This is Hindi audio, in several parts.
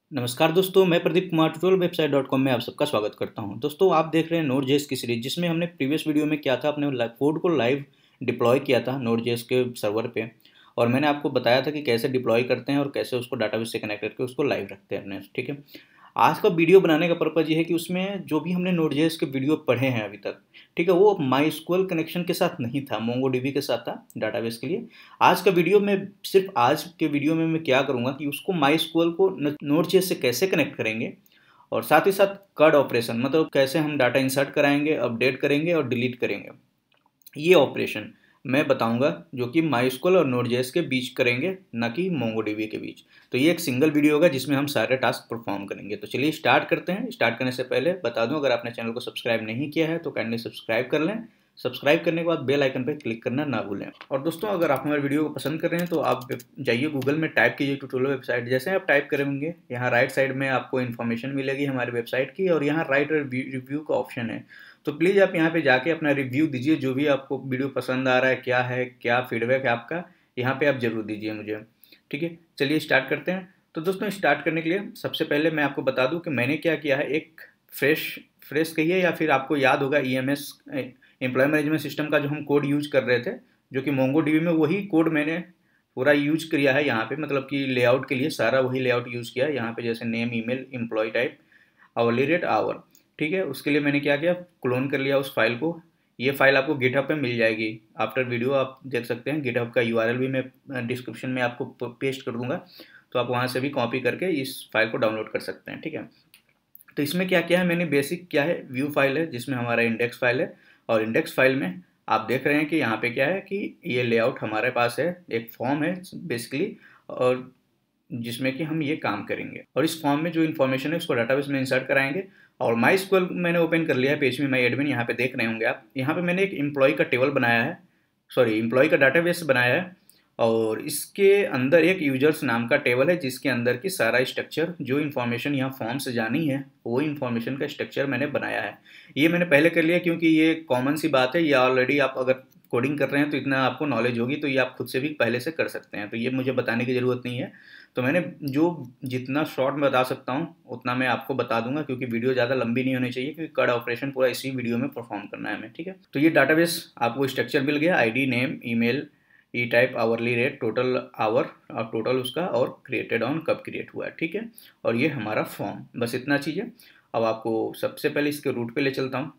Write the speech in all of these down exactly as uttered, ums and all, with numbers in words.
नमस्कार दोस्तों, मैं Pradeep Kumar tutorial website dot com में आप सबका स्वागत करता हूं। दोस्तों, आप देख रहे हैं नोड जेएस की सीरीज, जिसमें हमने प्रीवियस वीडियो में क्या था, अपने कोड को लाइव डिप्लॉय किया था नोड जेएस के सर्वर पे। और मैंने आपको बताया था कि कैसे डिप्लॉय करते हैं और कैसे उसको डाटाबेस से कनेक्ट करके उसको लाइव रखते हैं अपने। ठीक है, आज का वीडियो बनाने का पर्पज़ ये है कि उसमें जो भी हमने नोड जेएस के वीडियो पढ़े हैं अभी तक, ठीक है, वो माईएसक्यूएल कनेक्शन के साथ नहीं था, मोंगोडीबी के साथ था डाटाबेस के लिए। आज का वीडियो में सिर्फ आज के वीडियो में मैं क्या करूँगा कि उसको माईएसक्यूएल को नोड जेएस से कैसे कनेक्ट करेंगे, और साथ ही साथ कड ऑपरेशन, मतलब कैसे हम डाटा इंसर्ट कराएंगे, अपडेट करेंगे और डिलीट करेंगे, ये ऑपरेशन मैं बताऊंगा, जो कि माइस्क्ल और नोड जेएस के बीच करेंगे, ना कि मोंगोडीबी के बीच। तो ये एक सिंगल वीडियो होगा जिसमें हम सारे टास्क परफॉर्म करेंगे। तो चलिए स्टार्ट करते हैं। स्टार्ट करने से पहले बता दूं, अगर आपने चैनल को सब्सक्राइब नहीं किया है तो काइंडली सब्सक्राइब कर लें। सब्सक्राइब करने के बाद बेल आइकन पर क्लिक करना ना भूलें। और दोस्तों, अगर आप हमारे वीडियो को पसंद कर रहे हैं तो आप जाइए गूगल में, टाइप कीजिए ट्यूटोरियल वेबसाइट। जैसे आप टाइप करेंगे, यहाँ राइट साइड में आपको इन्फॉर्मेशन मिलेगी हमारे वेबसाइट की, और यहाँ राइट रिव्यू का ऑप्शन है। तो प्लीज़ आप यहाँ पे जाके अपना रिव्यू दीजिए, जो भी आपको वीडियो पसंद आ रहा है, क्या है, क्या फीडबैक है आपका, यहाँ पे आप ज़रूर दीजिए मुझे। ठीक है, चलिए स्टार्ट करते हैं। तो दोस्तों, स्टार्ट करने के लिए सबसे पहले मैं आपको बता दूं कि मैंने क्या किया है। एक फ्रेश फ्रेश कहिए, या फिर आपको याद होगा E M S, employ management system का जो हम कोड यूज कर रहे थे, जो कि मोंगोडीबी में, वही कोड मैंने पूरा यूज किया है यहाँ पे। मतलब कि लेआउट के लिए सारा वही लेआउट यूज़ किया है यहाँ पे, जैसे name, email, employ type, hourly rate, hour. ठीक है, उसके लिए मैंने क्या किया, क्लोन कर लिया उस फाइल को। ये फाइल आपको गिटहब पे मिल जाएगी आफ्टर वीडियो, आप देख सकते हैं। गिटहब का यूआरएल भी मैं डिस्क्रिप्शन में आपको पेस्ट कर दूंगा, तो आप वहाँ से भी कॉपी करके इस फाइल को डाउनलोड कर सकते हैं। ठीक है, तो इसमें क्या किया है मैंने, बेसिक क्या है, व्यू फाइल है जिसमें हमारा इंडेक्स फाइल है। और इंडेक्स फाइल में आप देख रहे हैं कि यहाँ पे क्या है कि ये लेआउट हमारे पास है, एक फॉर्म है बेसिकली, और जिसमें कि हम ये काम करेंगे। और इस फॉर्म में जो इन्फॉर्मेशन है उसको डाटाबेस में इंसर्ट कराएंगे। और माईएसक्यूएल मैंने ओपन कर लिया है पेज में, माई एडमिन यहाँ पे देख रहे होंगे आप। यहाँ पे मैंने एक एम्प्लॉय का टेबल बनाया है, सॉरी एम्प्लॉय का डाटाबेस बनाया है। और इसके अंदर एक यूजर्स नाम का टेबल है, जिसके अंदर की सारा स्ट्रक्चर, जो इन्फॉर्मेशन यहाँ फॉर्म से जानी है, वो इन्फॉर्मेशन का स्ट्रक्चर मैंने बनाया है। ये मैंने पहले कर लिया, क्योंकि ये कॉमन सी बात है, ये ऑलरेडी आप अगर कोडिंग कर रहे हैं तो इतना आपको नॉलेज होगी, तो ये आप खुद से भी पहले से कर सकते हैं, तो ये मुझे बताने की ज़रूरत नहीं है। तो मैंने जो जितना शॉर्ट में बता सकता हूँ उतना मैं आपको बता दूंगा, क्योंकि वीडियो ज़्यादा लंबी नहीं होनी चाहिए, क्योंकि कड ऑपरेशन पूरा इसी वीडियो में परफॉर्म करना है हमें। ठीक है, तो ये डाटाबेस आपको स्ट्रक्चर मिल गया, ID, name, email, E type, hourly rate, total hour, और टोटल उसका, और क्रिएटेड ऑन, कब क्रिएट हुआ है। ठीक है, और ये हमारा फॉर्म, बस इतना चीज़ है। अब आपको सबसे पहले इसके रूट पे ले चलता हूँ।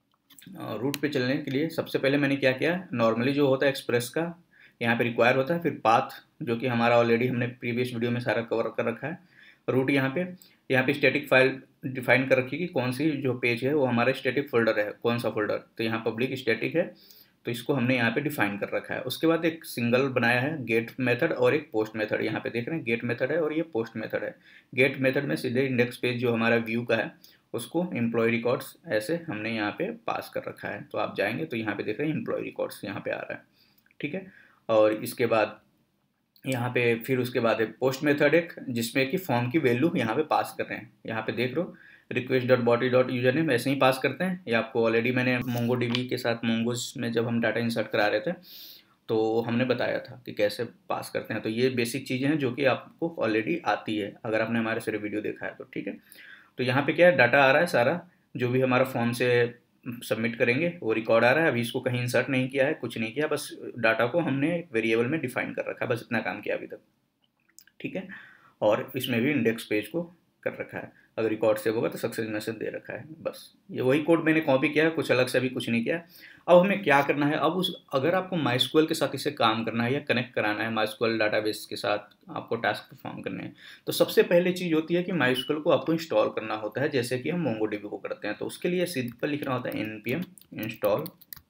रूट पे चलने के लिए सबसे पहले मैंने क्या किया, नॉर्मली जो होता है एक्सप्रेस का यहाँ पे रिक्वायर होता है, फिर पाथ, जो कि हमारा ऑलरेडी हमने प्रीवियस वीडियो में सारा कवर कर रखा है। रूट यहाँ पे यहाँ पे स्टैटिक फाइल डिफाइन कर रखी है कि कौन सी जो पेज है वो हमारा स्टैटिक फोल्डर है, कौन सा फोल्डर, तो यहाँ पब्लिक स्टैटिक है, तो इसको हमने यहाँ पे डिफाइन कर रखा है। उसके बाद एक सिंगल बनाया है गेट मेथड और एक पोस्ट मेथड। यहाँ पे देख रहे हैं गेट मेथड है और ये पोस्ट मेथड है। गेट मेथड में सीधे इंडेक्स पेज जो हमारा व्यू का है, उसको एम्प्लॉय रिकॉर्ड्स ऐसे हमने यहाँ पे पास कर रखा है। तो आप जाएंगे तो यहाँ पे देख रहे हैं एम्प्लॉय रिकॉर्ड्स यहाँ पे आ रहा है। ठीक है, और इसके बाद यहाँ पे फिर उसके बाद है पोस्ट मेथड एक, जिसमें कि फॉर्म की वैल्यू यहाँ पे पास कर रहे हैं। यहाँ पे देख लो, request dot body dot user name ऐसे ही पास करते हैं। ये आपको ऑलरेडी मैंने मोंगो डीबी के साथ, मोंगोज में जब हम डाटा इंसर्ट करा रहे थे, तो हमने बताया था कि कैसे पास करते हैं। तो ये बेसिक चीज़ें हैं जो कि आपको ऑलरेडी आती है, अगर आपने हमारे सारे वीडियो देखा है तो। ठीक है, तो यहाँ पे क्या है, डाटा आ रहा है सारा, जो भी हमारा फॉर्म से सबमिट करेंगे वो रिकॉर्ड आ रहा है। अभी इसको कहीं इंसर्ट नहीं किया है, कुछ नहीं किया, बस डाटा को हमने एक वेरिएबल में डिफाइन कर रखा है, बस इतना काम किया अभी तक। ठीक है, और इसमें भी इंडेक्स पेज को कर रखा है, अगर रिकॉर्ड सेव होगा तो सक्सेस मैसेज दे रखा है। बस ये वही कोड मैंने कॉपी किया है, कुछ अलग से अभी कुछ नहीं किया। अब हमें क्या करना है, अब उस अगर आपको माईएसक्यूएल के साथ इसे काम करना है या कनेक्ट कराना है माईएसक्यूएल डाटाबेस के साथ, आपको टास्क परफॉर्म करने हैं, तो सबसे पहले चीज़ होती है कि माईएसक्यूएल को आपको इंस्टॉल करना होता है, जैसे कि हम मोंगोडीबी को करते हैं। तो उसके लिए सिंपल लिखना होता है एन पी एम इंस्टॉल।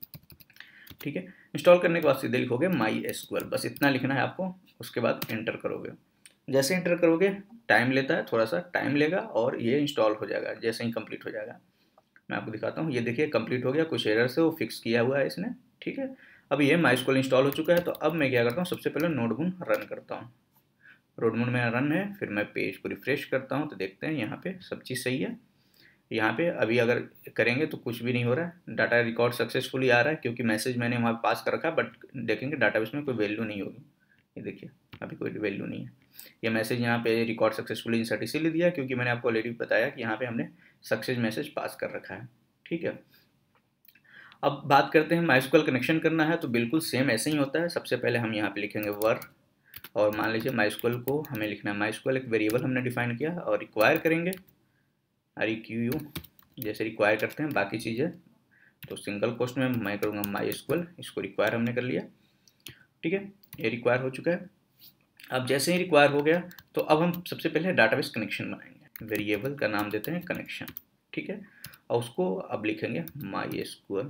ठीक है, इंस्टॉल करने के बाद सीधे लिखोगे माईएसक्यूएल, बस इतना लिखना है आपको। उसके बाद एंटर करोगे। जैसे इंटर करोगे, टाइम लेता है, थोड़ा सा टाइम लेगा, और ये इंस्टॉल हो जाएगा जैसे ही कंप्लीट हो जाएगा। मैं आपको दिखाता हूँ, ये देखिए कंप्लीट हो गया, कुछ एरर से वो फिक्स किया हुआ है इसने। ठीक है, अब ये माईएसक्यूएल इंस्टॉल हो चुका है। तो अब मैं क्या करता हूँ, सबसे पहले नोटबुक रन करता हूँ। नोटबुक में रन है, फिर मैं पेज को रिफ्रेश करता हूँ, तो देखते हैं यहाँ पे सब चीज़ सही है। यहाँ पे अभी अगर करेंगे तो कुछ भी नहीं हो रहा है, डाटा रिकॉर्ड सक्सेसफुली आ रहा है, क्योंकि मैसेज मैंने वहाँ पास कर रखा है, बट देखेंगे डाटाबेस में कोई वैल्यू नहीं होगी। ये देखिए अभी कोई वैल्यू नहीं है। ये मैसेज यहाँ पे रिकॉर्ड सक्सेसफुली इंसर्ट इसीलिए दिया क्योंकि मैंने आपको ऑलरेडी बताया कि यहाँ पे हमने सक्सेस मैसेज पास कर रखा है। ठीक है, अब बात करते हैं माइस्क्यूएल कनेक्शन करना है तो बिल्कुल सेम ऐसे ही होता है। सबसे पहले हम यहाँ पे लिखेंगे वर, और मान लीजिए माइस्क्यूएल को हमें लिखना है, माइस्क्यूएल एक वेरिएबल हमने डिफाइन किया और रिक्वायर करेंगे आर ई क्यू यू जैसे रिक्वायर करते हैं बाकी चीज़ें। तो सिंगल कोस्ट में मैं करूँगा माइस्क्यूएल, इसको रिक्वायर हमने कर लिया। ठीक है, ये रिक्वायर हो चुका है। अब जैसे ही रिक्वायर हो गया तो अब हम सबसे पहले डाटाबेस कनेक्शन बनाएंगे। वेरिएबल का नाम देते हैं कनेक्शन। ठीक है, और उसको अब लिखेंगे माइस्क्यूएल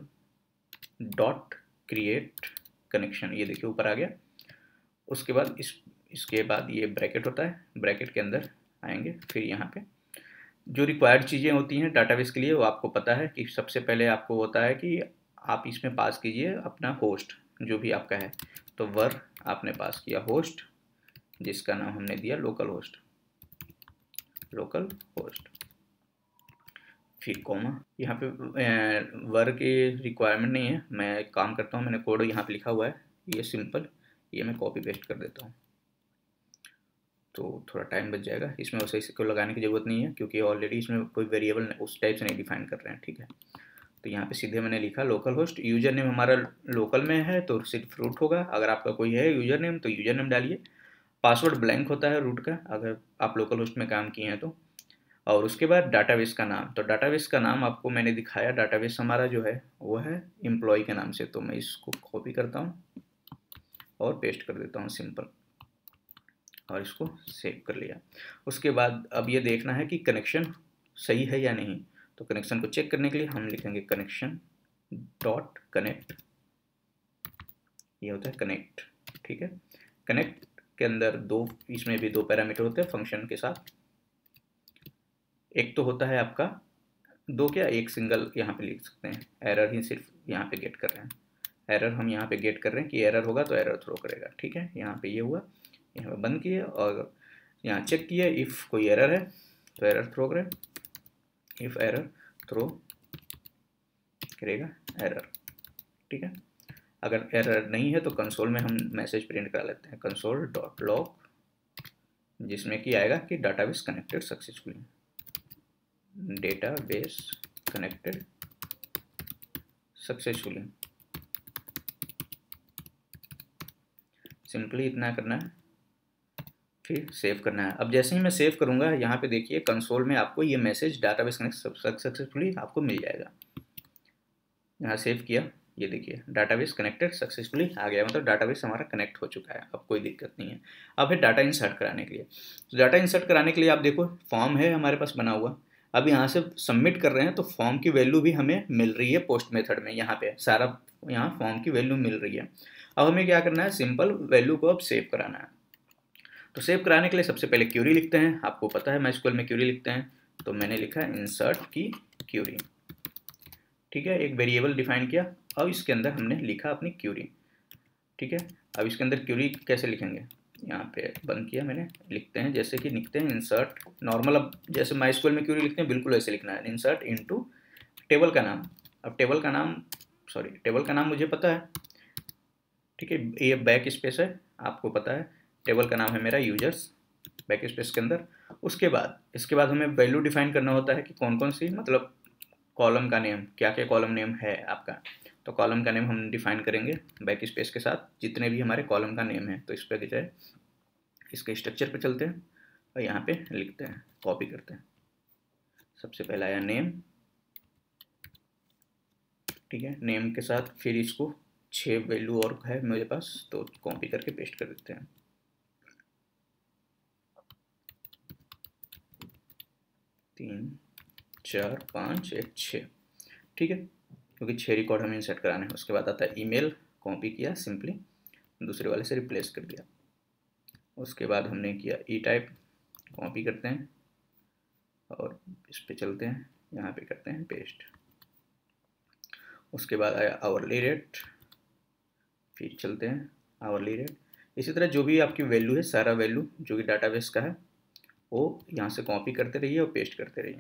डॉट क्रिएट कनेक्शन। ये देखिए ऊपर आ गया। उसके बाद इस इसके बाद ये ब्रैकेट होता है, ब्रैकेट के अंदर आएंगे। फिर यहाँ पे जो रिक्वायर्ड चीज़ें होती हैं डाटाबेस के लिए वो आपको पता है कि सबसे पहले आपको होता है कि आप इसमें पास कीजिए अपना होस्ट जो भी आपका है। तो वर आपने पास किया होस्ट, जिसका नाम हमने दिया लोकल होस्ट, लोकल होस्ट, फिर कॉमा। यहाँ पे वर की रिक्वायरमेंट नहीं है, मैं एक काम करता हूँ, मैंने कोड यहाँ पे लिखा हुआ है, ये सिंपल, ये मैं कॉपी पेस्ट कर देता हूँ तो थोड़ा टाइम बच जाएगा। इसमें वैसे इसको लगाने की ज़रूरत नहीं है क्योंकि ऑलरेडी इसमें कोई वेरिएबल उस टाइप से नहीं डिफाइन कर रहे हैं। ठीक है, तो यहाँ पे सीधे मैंने लिखा लोकल होस्ट। यूजर नेम हमारा लोकल में है तो सिर्फ रूट होगा। अगर आपका कोई है यूजर नेम तो यूजर नेम डालिए। पासवर्ड ब्लैंक होता है रूट का अगर आप लोकल होस्ट में काम किए हैं तो। और उसके बाद डाटाबेस का नाम, तो डाटाबेस का नाम आपको मैंने दिखाया, डाटाबेस हमारा जो है वो है एम्प्लॉय के नाम से। तो मैं इसको कॉपी करता हूँ और पेस्ट कर देता हूँ सिंपल, और इसको सेव कर लिया। उसके बाद अब ये देखना है कि कनेक्शन सही है या नहीं। तो कनेक्शन को चेक करने के लिए हम लिखेंगे कनेक्शन डॉट कनेक्ट, ये होता है कनेक्ट। ठीक है, कनेक्ट के अंदर दो, इसमें भी दो पैरामीटर होते हैं फंक्शन के साथ। एक तो होता है आपका दो, क्या एक सिंगल यहाँ पे लिख सकते हैं, एरर ही सिर्फ यहाँ पे गेट कर रहे हैं। एरर हम यहाँ पे गेट कर रहे हैं कि एरर होगा तो एरर थ्रो करेगा। ठीक है, यहाँ पे ये हुआ, यहाँ पे बंद किए और यहाँ चेक किया, इफ़ कोई एरर है तो एरर थ्रो करें, इफ़ एरर थ्रो करेगा एरर। ठीक है, अगर एरर नहीं है तो कंसोल में हम मैसेज प्रिंट करा लेते हैं, कंसोल डॉट लॉग, जिसमें कि आएगा कि database connected successfully, database connected successfully. Simply इतना करना है, फिर सेव करना है। अब जैसे ही मैं सेव करूंगा यहाँ पे देखिए कंसोल में आपको ये मैसेज डाटाबेस कनेक्ट सक्सेसफुली आपको मिल जाएगा। यहाँ सेव किया, ये देखिए डाटाबेस कनेक्टेड सक्सेसफुली आ गया, मतलब डाटाबेस हमारा कनेक्ट हो चुका है, अब कोई दिक्कत नहीं है। अब है डाटा इंसर्ट कराने के लिए। तो डाटा इंसर्ट कराने के लिए आप देखो फॉर्म है हमारे पास बना हुआ, अब यहाँ से सबमिट कर रहे हैं तो फॉर्म की वैल्यू भी हमें मिल रही है पोस्ट मेथड में। यहाँ पे सारा यहाँ फॉर्म की वैल्यू मिल रही है। अब हमें क्या करना है, सिंपल वैल्यू को अब सेव कराना है। तो सेव कराने के लिए सबसे पहले क्यूरी लिखते हैं, आपको पता है माइस्क्यूएल में क्यूरी लिखते हैं, तो मैंने लिखा इंसर्ट की क्यूरी। ठीक है, एक वेरिएबल डिफाइन किया, अब इसके अंदर हमने लिखा अपनी क्यूरी। ठीक है, अब इसके अंदर क्यूरी कैसे लिखेंगे, यहाँ पे बंद किया मैंने, लिखते हैं जैसे कि लिखते हैं इंसर्ट नॉर्मल। अब जैसे माइस्क्यूएल में क्यूरी लिखते हैं बिल्कुल ऐसे लिखना है, इंसर्ट इनटू टेबल का नाम। अब टेबल का नाम, सॉरी टेबल का नाम मुझे पता है। ठीक है, ये बैक स्पेस है, आपको पता है टेबल का नाम है मेरा यूजर्स, बैक स्पेस के अंदर। उसके बाद इसके बाद हमें वैल्यू डिफाइन करना होता है कि कौन कौन सी, मतलब कॉलम का नेम, क्या क्या कॉलम नेम है आपका। तो कॉलम का नेम हम डिफाइन करेंगे बैक स्पेस के साथ, जितने भी हमारे कॉलम का नेम है। तो इस पर जाए, इसके स्ट्रक्चर पे चलते हैं और यहाँ पे लिखते हैं, कॉपी करते हैं। सबसे पहला आया नेम। ठीक है, नेम के साथ फिर इसको छः वैल्यू और है मेरे पास, तो कॉपी करके पेस्ट कर देते हैं। तीन चार पाँच एक छः। ठीक है, क्योंकि छः रिकॉर्ड हमें इंसर्ट कराना है। उसके बाद आता है ईमेल, कॉपी किया सिंपली, दूसरे वाले से रिप्लेस कर दिया। उसके बाद हमने किया ई टाइप, कॉपी करते हैं और इस पे चलते हैं, यहाँ पे करते हैं पेस्ट। उसके बाद आया आवरली रेट, फिर चलते हैं आवरली रेट। इसी तरह जो भी आपकी वैल्यू है, सारा वैल्यू जो कि डाटाबेस का है वो यहाँ से कॉपी करते रहिए और पेस्ट करते रहिए।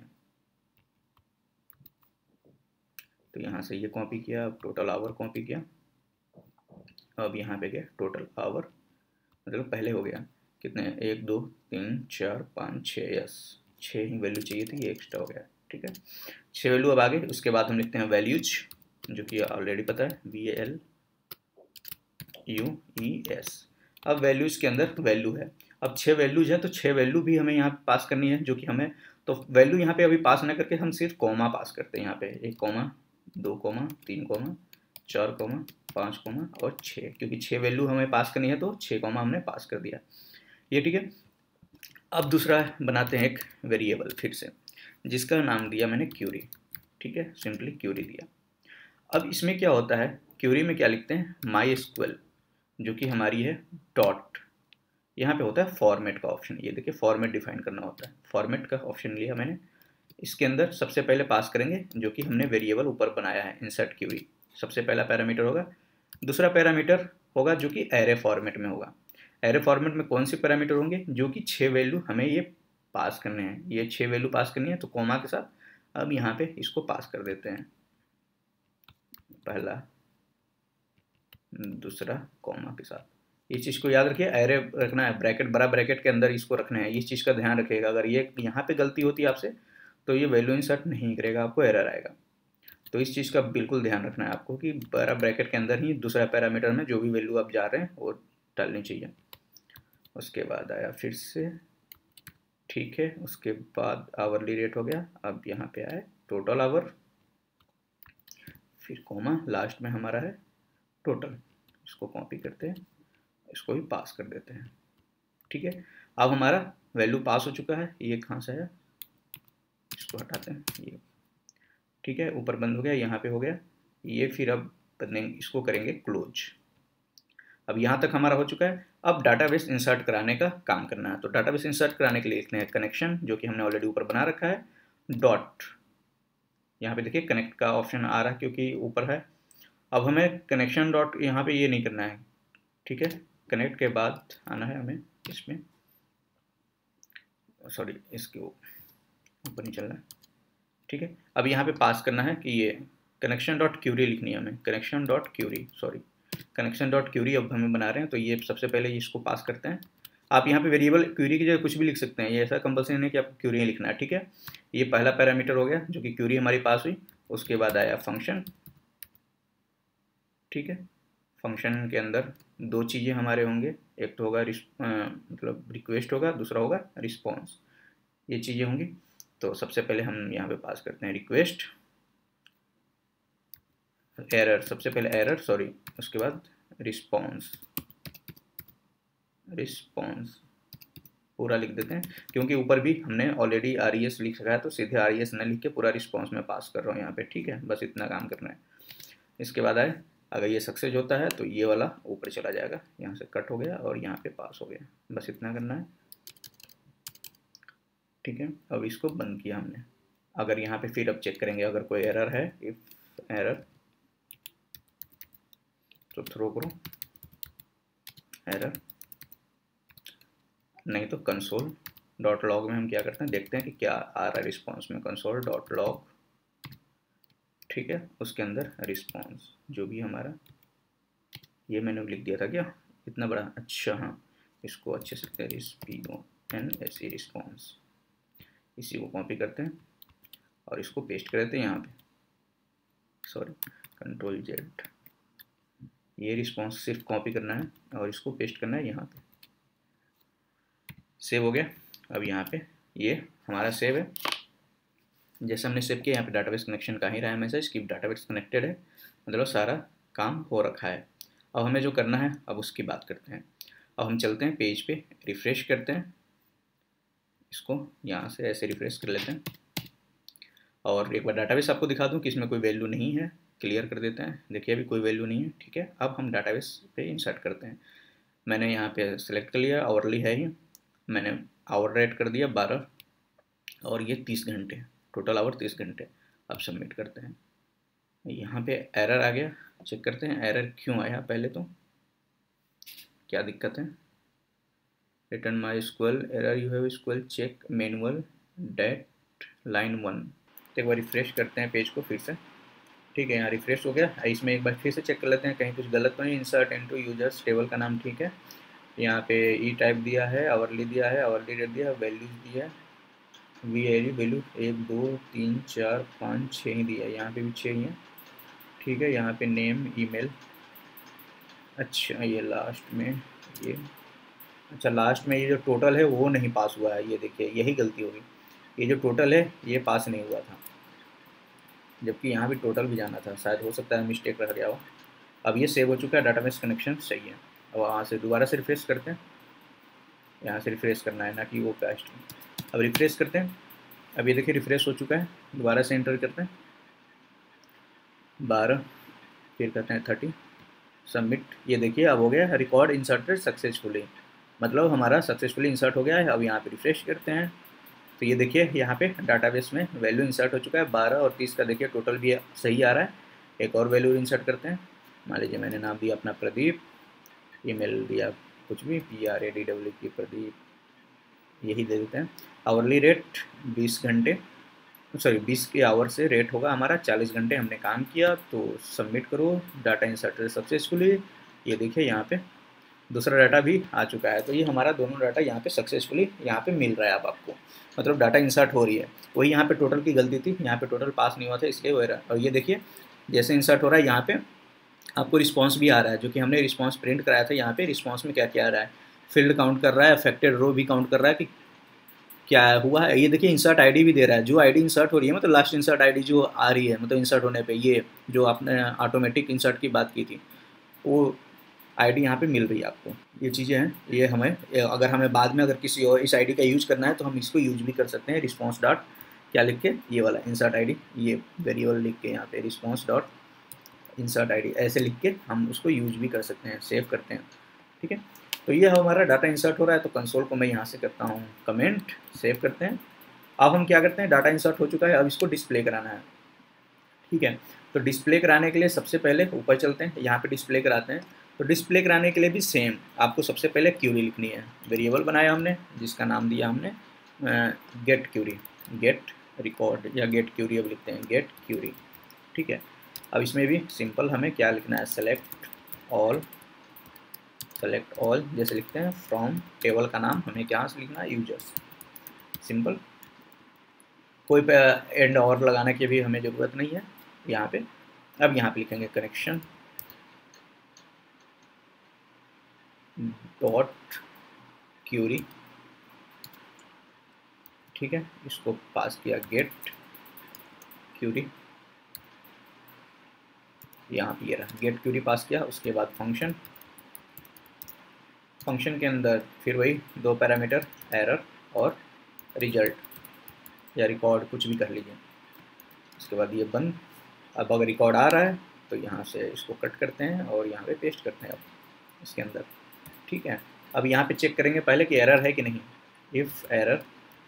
तो यहाँ से ये कॉपी किया, अब टोटल आवर कॉपी किया, अब यहाँ पे गया टोटल आवर, मतलब पहले हो गया कितने, एक दो तीन चार पाँच छः, यस छः ही वैल्यू चाहिए थी, ये एक्स्ट्रा हो गया, ठीक है। छः वैल्यू अब आगे, उसके बाद हम लिखते हैं वैल्यूज, जो कि ऑलरेडी पता है, V L U E S. अब वैल्यूज के अंदर वैल्यू है, अब छः वैल्यूज है तो छः वैल्यू भी हमें यहाँ पे पास करनी है, जो कि हमें, तो वैल्यू यहाँ पे अभी पास ना करके हम सिर्फ कॉमा पास करते हैं यहाँ पे, एक कॉमा, दो कॉमा, तीन कॉमा, चार कॉमा, पाँच कॉमा और छः, क्योंकि छः वैल्यू हमें पास करनी है तो छः कॉमा हमने पास कर दिया, ये ठीक है। अब दूसरा बनाते हैं एक वेरिएबल फिर से, जिसका नाम दिया मैंने क्यूरी, ठीक है, सिंपली क्यूरी दिया। अब इसमें क्या होता है, क्यूरी में क्या लिखते हैं, माई एसक्यूएल, जो कि हमारी है डॉट, यहाँ पे होता है फॉर्मेट का ऑप्शन, ये देखिए फॉर्मेट डिफाइन करना होता है, फॉर्मेट का ऑप्शन लिया मैंने। इसके अंदर सबसे पहले पास करेंगे जो कि हमने वेरिएबल ऊपर बनाया है, इंसर्ट क्यूरी, सबसे पहला पैरामीटर होगा। दूसरा पैरामीटर होगा जो कि एरे फॉर्मेट में होगा। एरे फॉर्मेट में कौन से पैरामीटर होंगे, जो कि छः वैल्यू हमें ये पास करने हैं, ये छः वैल्यू पास करनी है, तो कॉमा के साथ अब यहाँ पे इसको पास कर देते हैं, पहला दूसरा कॉमा के साथ। इस चीज़ को याद रखिए, एरे रखना है, ब्रैकेट बड़ा ब्रैकेट के अंदर इसको रखना है, इस चीज़ का ध्यान रखिएगा। अगर ये यहाँ पे गलती होती है आपसे तो ये वैल्यू इंसर्ट नहीं करेगा, आपको एरर आएगा। तो इस चीज़ का बिल्कुल ध्यान रखना है आपको कि बड़ा ब्रैकेट के अंदर ही दूसरा पैरामीटर में जो भी वैल्यू आप जा रहे हैं वो डालनी चाहिए। उसके बाद आया फिर से, ठीक है, उसके बाद आवरली रेट हो गया, अब यहाँ पे आए टोटल आवर, फिर कॉमा, लास्ट में हमारा है टोटल। इसको कॉपी करते हैं, इसको भी पास कर देते हैं, ठीक है। अब हमारा वैल्यू पास हो चुका है, ये कहाँ से है, इसको हटाते हैं, ये ठीक है, ऊपर बंद हो गया, यहाँ पे हो गया ये, फिर अब बदलेंगे, इसको करेंगे क्लोज। अब यहाँ तक हमारा हो चुका है। अब डाटाबेस इंसर्ट कराने का काम करना है, तो डाटाबेस इंसर्ट कराने के लिए लिखते हैं कनेक्शन, जो कि हमने ऑलरेडी ऊपर बना रखा है, डॉट, यहाँ पे देखिए कनेक्ट का ऑप्शन आ रहा है क्योंकि ऊपर है। अब हमें कनेक्शन डॉट, यहाँ पे ये नहीं करना है, ठीक है, कनेक्ट के बाद आना है हमें इसमें, सॉरी इसके ऊपर नहीं चल रहा है, ठीक है। अब यहाँ पे पास करना है कि ये कनेक्शन डॉट क्यूरी लिखनी है हमें, connection dot query, sorry connection dot query अब हमें बना रहे हैं, तो ये सबसे पहले इसको पास करते हैं। आप यहाँ पे वेरिएबल क्यूरी की जगह कुछ भी लिख सकते हैं, ये ऐसा कंपल्सरी नहीं कि आपको क्यूरी ही लिखना है, ठीक है। ये पहला पैरामीटर हो गया जो कि क्यूरी हमारी पास हुई। उसके बाद आया फंक्शन, ठीक है, फंक्शन के अंदर दो चीज़ें हमारे होंगे, एक तो होगा मतलब रिक्वेस्ट होगा, दूसरा होगा रिस्पॉन्स, ये चीज़ें होंगी। तो सबसे पहले हम यहाँ पे पास करते हैं रिक्वेस्ट, एरर, सबसे पहले एरर, सॉरी, उसके बाद रिस्पॉन्स, रिस्पॉन्स पूरा लिख देते हैं, क्योंकि ऊपर भी हमने ऑलरेडी आर ई एस लिख रखा है, तो सीधे आर ई एस न लिख के पूरा रिस्पॉन्स में पास कर रहा हूँ यहाँ पे, ठीक है, बस इतना काम करना है। इसके बाद आए, अगर ये सक्सेस होता है तो ये वाला ऊपर चला जाएगा, यहाँ से कट हो गया और यहाँ पे पास हो गया, बस इतना करना है, ठीक है। अब इसको बंद किया हमने। अगर यहाँ पे फिर अब चेक करेंगे, अगर कोई एरर है, इफ एरर, तो थ्रो करो एरर, नहीं तो कंसोल डॉट लॉग में हम क्या करते हैं, देखते हैं कि क्या आ रहा है रिस्पॉन्स में, कंसोल डॉट लॉग, ठीक है, उसके अंदर रिस्पॉन्स जो भी हमारा, ये मैंने लिख दिया था क्या इतना बड़ा, अच्छा हाँ, इसको अच्छे से लिखते हैं, P O N S E response, इसी को कॉपी करते हैं और इसको पेस्ट कर देते हैं यहाँ पे, सॉरी कंट्रोल जेड, ये रिस्पॉन्स सिर्फ कॉपी करना है और इसको पेस्ट करना है यहाँ पे, सेव हो गया। अब यहाँ पे ये हमारा सेव है, जैसे हमने सेव किया, यहाँ पे डाटाबेस कनेक्शन का ही रहा है मैसेज कि डाटाबेस कनेक्टेड है, मतलब सारा काम हो रखा है। अब हमें जो करना है अब उसकी बात करते हैं। अब हम चलते हैं पेज पे, रिफ़्रेश करते हैं, इसको यहाँ से ऐसे रिफ़्रेश कर लेते हैं और एक बार डाटाबेस आपको दिखा दूँ कि इसमें कोई वैल्यू नहीं है, क्लियर कर देते हैं, देखिए अभी कोई वैल्यू नहीं है, ठीक है। अब हम डाटाबेस पे इंसर्ट करते हैं, मैंने यहाँ पे सेलेक्ट कर लिया, आवरली है ही, मैंने आवर रेट कर दिया बारह और ये तीस घंटे, टोटल आवर तीस घंटे। अब सबमिट करते हैं, यहाँ पे एरर आ गया, चेक करते हैं एरर क्यों आया, पहले तो क्या दिक्कत है, return my SQL error you have SQL check manual that line one. तो एक बार रिफ्रेश करते हैं पेज को फिर से, ठीक है, यहाँ रिफ्रेश हो गया। इसमें एक बार फिर से चेक कर लेते हैं कहीं कुछ गलत तो नहीं, इंसर्ट इनटू यूजर्स टेबल का नाम ठीक है, यहाँ पे ई टाइप दिया है, आवरली दिया है, आवरली रेट दिया है, वैल्यूज दिया है, वी आई वैल्यू एक दो तीन चार पाँच छः ही दिया है, यहाँ पे भी छः ही है। ठीक है, यहाँ पे नेम ईमेल। अच्छा ये लास्ट में ये अच्छा लास्ट में ये जो टोटल है वो नहीं पास हुआ है, ये देखिए यही गलती होगी। ये जो टोटल है ये पास नहीं हुआ था, जबकि यहाँ भी टोटल भी जाना था, शायद हो सकता है मिस्टेक रह गया हो। अब ये सेव हो चुका है, डाटाबेस कनेक्शन सही है। अब वहाँ से दोबारा से रिफ्रेश करते हैं, यहाँ से रिफ्रेश करना है ना कि वो पेस्ट। अब रिफ्रेश करते हैं, अब ये देखिए रिफ्रेश हो चुका है। दोबारा से एंटर करते हैं बारह, फिर करते हैं थर्टी, सबमिट। ये देखिए अब हो गया रिकॉर्ड इंसर्टेड सक्सेसफुली, मतलब हमारा सक्सेसफुली इंसर्ट हो गया है। अब यहाँ पे रिफ्रेश करते हैं तो ये देखिए यहाँ पे डाटाबेस में वैल्यू इंसर्ट हो चुका है। बारह और तीस का देखिए टोटल भी सही आ रहा है। एक और वैल्यू इंसर्ट करते हैं, मान लीजिए मैंने नाम दिया अपना प्रदीप, ईमेल दिया कुछ भी P R A D W की प्रदीप, यही दे देते हैं। आवरली रेट बीस घंटे सॉरी बीस के आवर से रेट होगा हमारा, चालीस घंटे हमने काम किया। तो सबमिट करो, डाटा इंसर्टेड सक्सेसफुली। ये देखिए यहाँ पे दूसरा डाटा भी आ चुका है। तो ये हमारा दोनों डाटा यहाँ पे सक्सेसफुली यहाँ पे मिल रहा है अब आपको, मतलब डाटा इंसर्ट हो रही है। वही यहाँ पे टोटल की गलती थी, यहाँ पे टोटल पास नहीं हुआ था इसलिए हो रहा है। और ये देखिए जैसे इंसर्ट हो रहा है यहाँ पे आपको रिस्पांस भी आ रहा है, जो कि हमने रिस्पांस प्रिंट कराया था। यहाँ पे रिस्पांस में क्या क्या आ रहा है, फील्ड काउंट कर रहा है, अफेक्टेड रो भी काउंट कर रहा है कि क्या हुआ है। ये देखिए इंसर्ट आईडी भी दे रहा है, जो आईडी इंसर्ट हो रही है, मतलब लास्ट इंसर्ट आईडी जो आ रही है, मतलब इंसर्ट होने पे ये जो आपने ऑटोमेटिक इंसर्ट की बात की थी वो आईडी यहाँ पे मिल रही है आपको। ये चीज़ें हैं, ये हमें अगर हमें बाद में अगर किसी और इस आईडी का यूज़ करना है तो हम इसको यूज भी कर सकते हैं। रिस्पॉन्स डॉट क्या लिख के, ये वाला इंसर्ट आईडी, ये वेरिएबल लिख के यहाँ पे रिस्पॉन्स डॉट इंसर्ट आईडी ऐसे लिख के हम उसको यूज भी कर सकते हैं, सेव करते हैं। ठीक है, तो ये हमारा डाटा इंसर्ट हो रहा है। तो कंसोल को मैं यहाँ से करता हूँ कमेंट, सेव करते हैं। अब हम क्या करते हैं, डाटा इंसर्ट हो चुका है, अब इसको डिस्प्ले कराना है। ठीक है, तो डिस्प्ले कराने के लिए सबसे पहले ऊपर चलते हैं, यहाँ पे डिस्प्ले कराते हैं। तो डिस्प्ले कराने के लिए भी सेम आपको सबसे पहले क्यूरी लिखनी है। वेरिएबल बनाया हमने जिसका नाम दिया हमने गेट क्यूरी, गेट रिकॉर्ड या गेट क्यूरी अब लिखते हैं, गेट क्यूरी। ठीक है, अब इसमें भी सिंपल हमें क्या लिखना है, सेलेक्ट ऑल, सेलेक्ट ऑल जैसे लिखते हैं। फ्रॉम टेबल का नाम हमें क्या से लिखना है, यूजर्स, सिंपल। कोई पे एंड और लगाने की भी हमें ज़रूरत नहीं है यहाँ पे। अब यहाँ पे लिखेंगे कनेक्शन डॉट क्यूरी। ठीक है, इसको पास किया गेट क्यूरी, यहाँ पे ये रहा गेट क्यूरी पास किया। उसके बाद फंक्शन, फंक्शन के अंदर फिर वही दो पैरामीटर, एरर और रिजल्ट या रिकॉर्ड कुछ भी कर लीजिए। उसके बाद ये बंद। अब अगर रिकॉर्ड आ रहा है तो यहाँ से इसको कट करते हैं और यहाँ पे पेस्ट करते हैं अब इसके अंदर। ठीक है, अब यहाँ पे चेक करेंगे पहले कि एरर है कि नहीं। If error,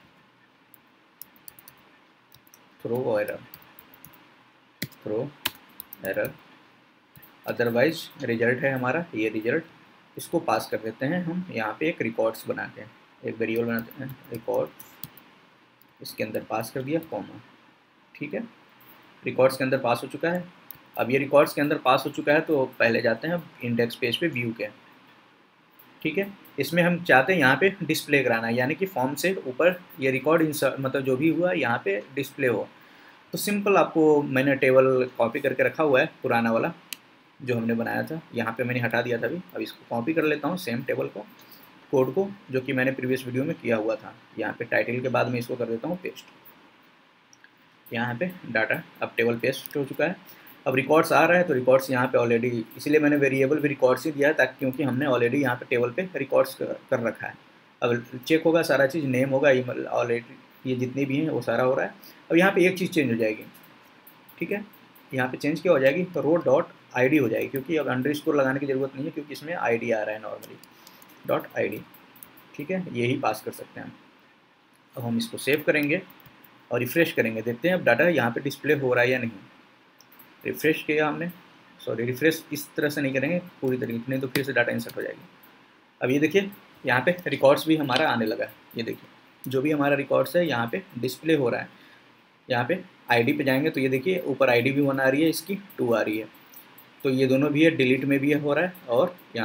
throw error, throw error, otherwise result है हमारा, ये रिजल्ट। इसको पास कर देते हैं हम यहाँ पे एक रिकॉर्ड्स बना के, एक वेरिएबल बनाते हैं रिकॉर्ड, इसके अंदर पास कर दिया कॉमा। ठीक है, रिकॉर्ड्स के अंदर पास हो चुका है। अब ये रिकॉर्ड्स के अंदर पास हो चुका है तो पहले जाते हैं इंडेक्स पेज पे व्यू के। ठीक है, इसमें हम चाहते हैं यहाँ पे डिस्प्ले कराना है, यानी कि फॉर्म से ऊपर ये रिकॉर्ड इंसर्ट मतलब जो भी हुआ यहाँ पे डिस्प्ले हो। तो सिंपल आपको मैंने टेबल कॉपी करके रखा हुआ है, पुराना वाला जो हमने बनाया था, यहाँ पे मैंने हटा दिया था अभी। अब इसको कॉपी कर लेता हूँ सेम टेबल को, कोड को, जो कि मैंने प्रीवियस वीडियो में किया हुआ था। यहाँ पे टाइटल के बाद में इसको कर देता हूँ पेस्ट। यहाँ पे डाटा अब टेबल पेस्ट हो चुका है। अब रिकॉर्ड्स आ रहा है तो रिकॉर्ड्स यहाँ पे ऑलरेडी, इसलिए मैंने वेरिएबल भी रिकॉर्ड्स ही दिया है ताकि, क्योंकि हमने ऑलरेडी यहाँ पे टेबल पे रिकॉर्ड्स कर, कर रखा है। अब चेक होगा सारा चीज़, नेम होगा, ईमेल, ऑलरेडी ये जितनी भी हैं वो सारा हो रहा है। अब यहाँ पे एक चीज़ चेंज हो जाएगी। ठीक है, यहाँ पे चेंज क्या हो जाएगी, तो रो डॉट आई डी हो जाएगी, क्योंकि अब अंडर स्कोर लगाने की ज़रूरत नहीं है क्योंकि इसमें आई डी आ रहा है नॉर्मली, डॉट आई डी। ठीक है, यही पास कर सकते हैं हम। अब हम इसको सेव करेंगे और रिफ़्रेश करेंगे, देखते हैं अब डाटा यहाँ पे डिस्प्ले हो रहा है या नहीं। रिफ़्रेश किया हमने, सॉरी रिफ़्रेश इस तरह से नहीं करेंगे पूरी तरीके से, नहीं तो फिर से डाटा इंसर्ट हो जाएगी। अब ये देखिए यहाँ पे रिकॉर्ड्स भी हमारा आने लगा है। ये देखिए जो भी हमारा रिकॉर्ड्स है यहाँ पे डिस्प्ले हो रहा है। यहाँ पे आईडी पे जाएंगे तो ये देखिए ऊपर आईडी भी वन आ रही है, इसकी टू आ रही है। तो ये दोनों भी है, डिलीट में भी हो रहा है और यहाँ पे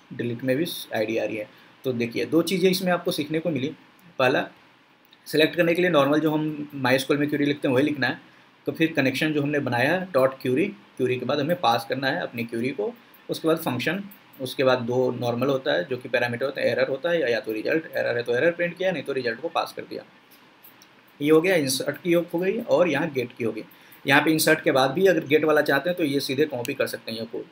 डिलीट में भी आईडी आ रही है। तो देखिए दो चीज़ें इसमें आपको सीखने को मिली। पहला, सेलेक्ट करने के लिए नॉर्मल जो हम माइस्क्ल में क्यूरी लिखते हैं वही लिखना है। तो फिर कनेक्शन जो हमने बनाया है डॉट क्यूरी, क्यूरी के बाद हमें पास करना है अपनी क्यूरी को, उसके बाद फंक्शन, उसके बाद दो नॉर्मल होता है जो कि पैरामीटर होता है, एरर होता है या, या तो रिजल्ट, एरर है तो एरर प्रिंट किया, नहीं तो रिजल्ट को पास कर दिया। ये हो गया इंसर्ट की हो गई, और यहाँ गेट की हो गई। यहाँ पे इंसर्ट के बाद भी अगर गेट वाला चाहते हैं तो ये सीधे कॉपी कर सकते हैं ये कोड,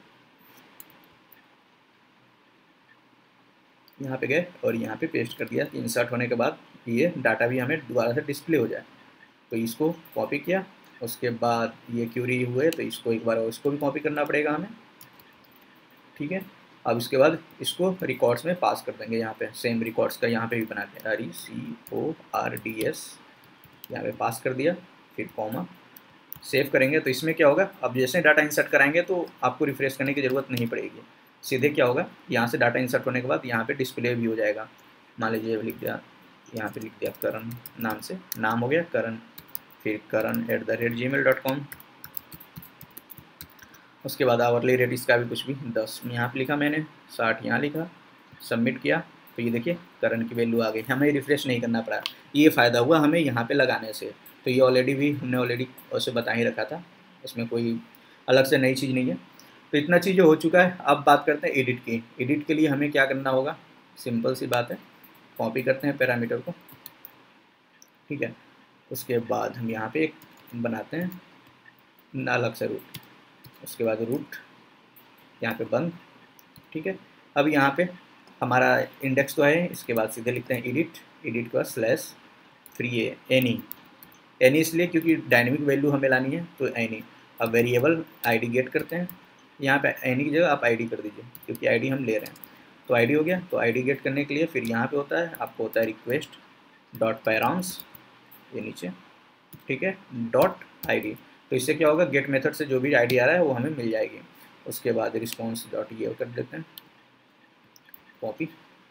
यहाँ पे गए और यहाँ पे पेस्ट कर दिया कि इंसर्ट होने के बाद ये डाटा भी हमें दोबारा से डिस्प्ले हो जाए। तो इसको कॉपी किया, उसके बाद ये क्यूरी हुए तो इसको एक बार इसको भी कॉपी करना पड़ेगा हमें, ठीक है। अब इसके बाद इसको रिकॉर्ड्स में पास कर देंगे, यहाँ पे सेम रिकॉर्ड्स का यहाँ पे भी बनाते हैं, R E C O R D S, यहाँ पे पास कर दिया, फिर कॉमा, सेव करेंगे। तो इसमें क्या होगा, अब जैसे डाटा इंसर्ट कराएंगे तो आपको रिफ्रेश करने की ज़रूरत नहीं पड़ेगी, सीधे क्या होगा, यहाँ से डाटा इंसर्ट होने के बाद यहाँ पे डिस्प्ले भी हो जाएगा। मान लीजिए लिख दिया, यहाँ पे लिख दिया करण नाम से, नाम हो गया करण, फिर Karan at the rate gmail dot com, उसके बाद आवरली रेट इसका भी कुछ भी दस यहाँ पे लिखा मैंने, साठ यहाँ लिखा, सबमिट किया। तो ये देखिए करण की वैल्यू आ गई, हमें रिफ्रेश नहीं करना पड़ा। ये फ़ायदा हुआ हमें यहाँ पे लगाने से। तो ये ऑलरेडी भी हमने ऑलरेडी उसे बता ही रखा था, इसमें कोई अलग से नई चीज़ नहीं है। तो इतना चीज़ें हो चुका है। अब बात करते हैं एडिट की। एडिट के लिए हमें क्या करना होगा, सिंपल सी बात है, कॉपी करते हैं पैरामीटर को, ठीक है। उसके बाद हम यहाँ पे एक बनाते हैं अलग से रूट, उसके बाद रूट यहाँ पे बंद, ठीक है। अब यहाँ पे हमारा इंडेक्स तो है, इसके बाद सीधे लिखते हैं एडिट, एडिट का स्लैश फ्री है एनी, एनी इसलिए क्योंकि डायनेमिक वैल्यू हमें लानी है तो एनी। अब वेरिएबल आईडी गेट करते हैं, यहाँ पे एनी की जगह आप आईडी कर दीजिए क्योंकि आईडी हम ले रहे हैं। तो आईडी हो गया। तो आईडी गेट करने के लिए फिर यहाँ पे होता है, आपको होता है रिक्वेस्ट डॉट पैराम्स, ये नीचे, ठीक है, डॉट आईडी। तो इससे क्या होगा, गेट मेथड से जो भी आईडी आ रहा है वो हमें मिल जाएगी। उसके बाद रिस्पॉन्स डॉट ये कर देते हैं, कॉपी,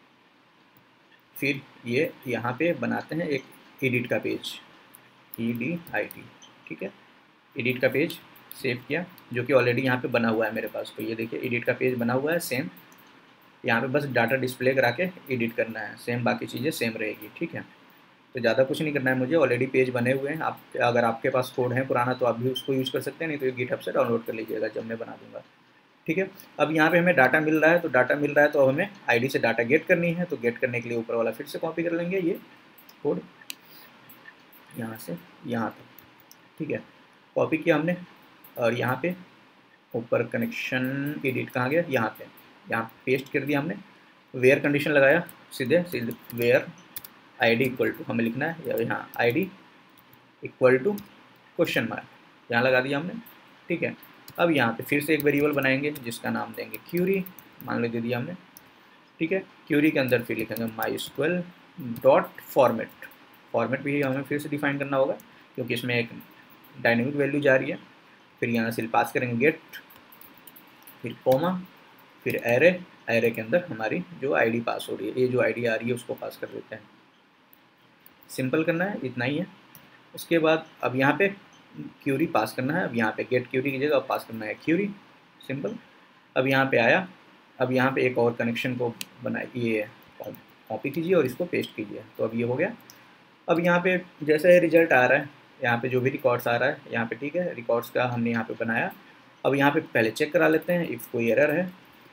फिर ये यहाँ पे बनाते हैं एक एडिट का page, E D I T, ठीक है। एडिट का पेज सेव किया जो कि ऑलरेडी यहाँ पे बना हुआ है मेरे पास। तो ये देखिए एडिट का पेज बना हुआ है सेम, यहाँ पे बस डाटा डिस्प्ले करा के एडिट करना है, सेम बाकी चीज़ें सेम रहेगी, ठीक है। तो ज़्यादा कुछ नहीं करना है मुझे, ऑलरेडी पेज बने हुए हैं। आप अगर आपके पास कोड है पुराना तो आप भी उसको यूज़ कर सकते हैं, नहीं तो ये गिटहब से डाउनलोड कर लीजिएगा जब मैं बना दूँगा, ठीक है। अब यहाँ पे हमें डाटा मिल रहा है, तो डाटा मिल रहा है तो अब हमें आईडी से डाटा गेट करनी है। तो गेट करने के लिए ऊपर वाला फिर से कॉपी कर लेंगे ये कोड, यहाँ से यहाँ तक, ठीक है, कॉपी किया हमने। और यहाँ पे ऊपर कनेक्शन एडिट कहाँ गया, यहाँ पे, यहाँ पेस्ट कर दिया हमने। वेयर कंडीशन लगाया, सीधे सीधे वेयर आईडी इक्वल टू हमें लिखना है, या यहाँ ID equal to question mark यहाँ लगा दिया हमने, ठीक है। अब यहाँ पे फिर से एक वेरिएबल बनाएंगे जिसका नाम देंगे क्यूरी, मान लो दे दिया हमने, ठीक है। क्यूरी के अंदर फिर लिखेंगे माइस्क्ल डॉट फॉर्मेट, फॉर्मेट भी हमें फिर से डिफाइन करना होगा क्योंकि इसमें एक डायनेमिक वैल्यू जा रही है। फिर यहाँ से पास करेंगे गेट, फिर कॉमा, फिर एरे, एरे के अंदर हमारी जो आईडी पास हो रही है, ये जो आईडी आ रही है उसको पास कर देते हैं। सिंपल करना है, इतना ही है। उसके बाद अब यहाँ पे क्यूरी पास करना है, अब यहाँ पे गेट क्यूरी की जगह पास करना है क्यूरी, सिंपल। अब यहाँ पे आया, अब यहाँ पे एक और कनेक्शन को बनाए, ये कॉपी कीजिए और इसको पेस्ट कीजिए। तो अब ये हो गया। अब यहाँ पे जैसे रिजल्ट आ रहा है, यहाँ पे जो भी रिकॉर्ड्स आ रहा है यहाँ पे, ठीक है, रिकॉर्ड्स का हमने यहाँ पे बनाया। अब यहाँ पे पहले चेक करा लेते हैं इफ़ कोई एरर है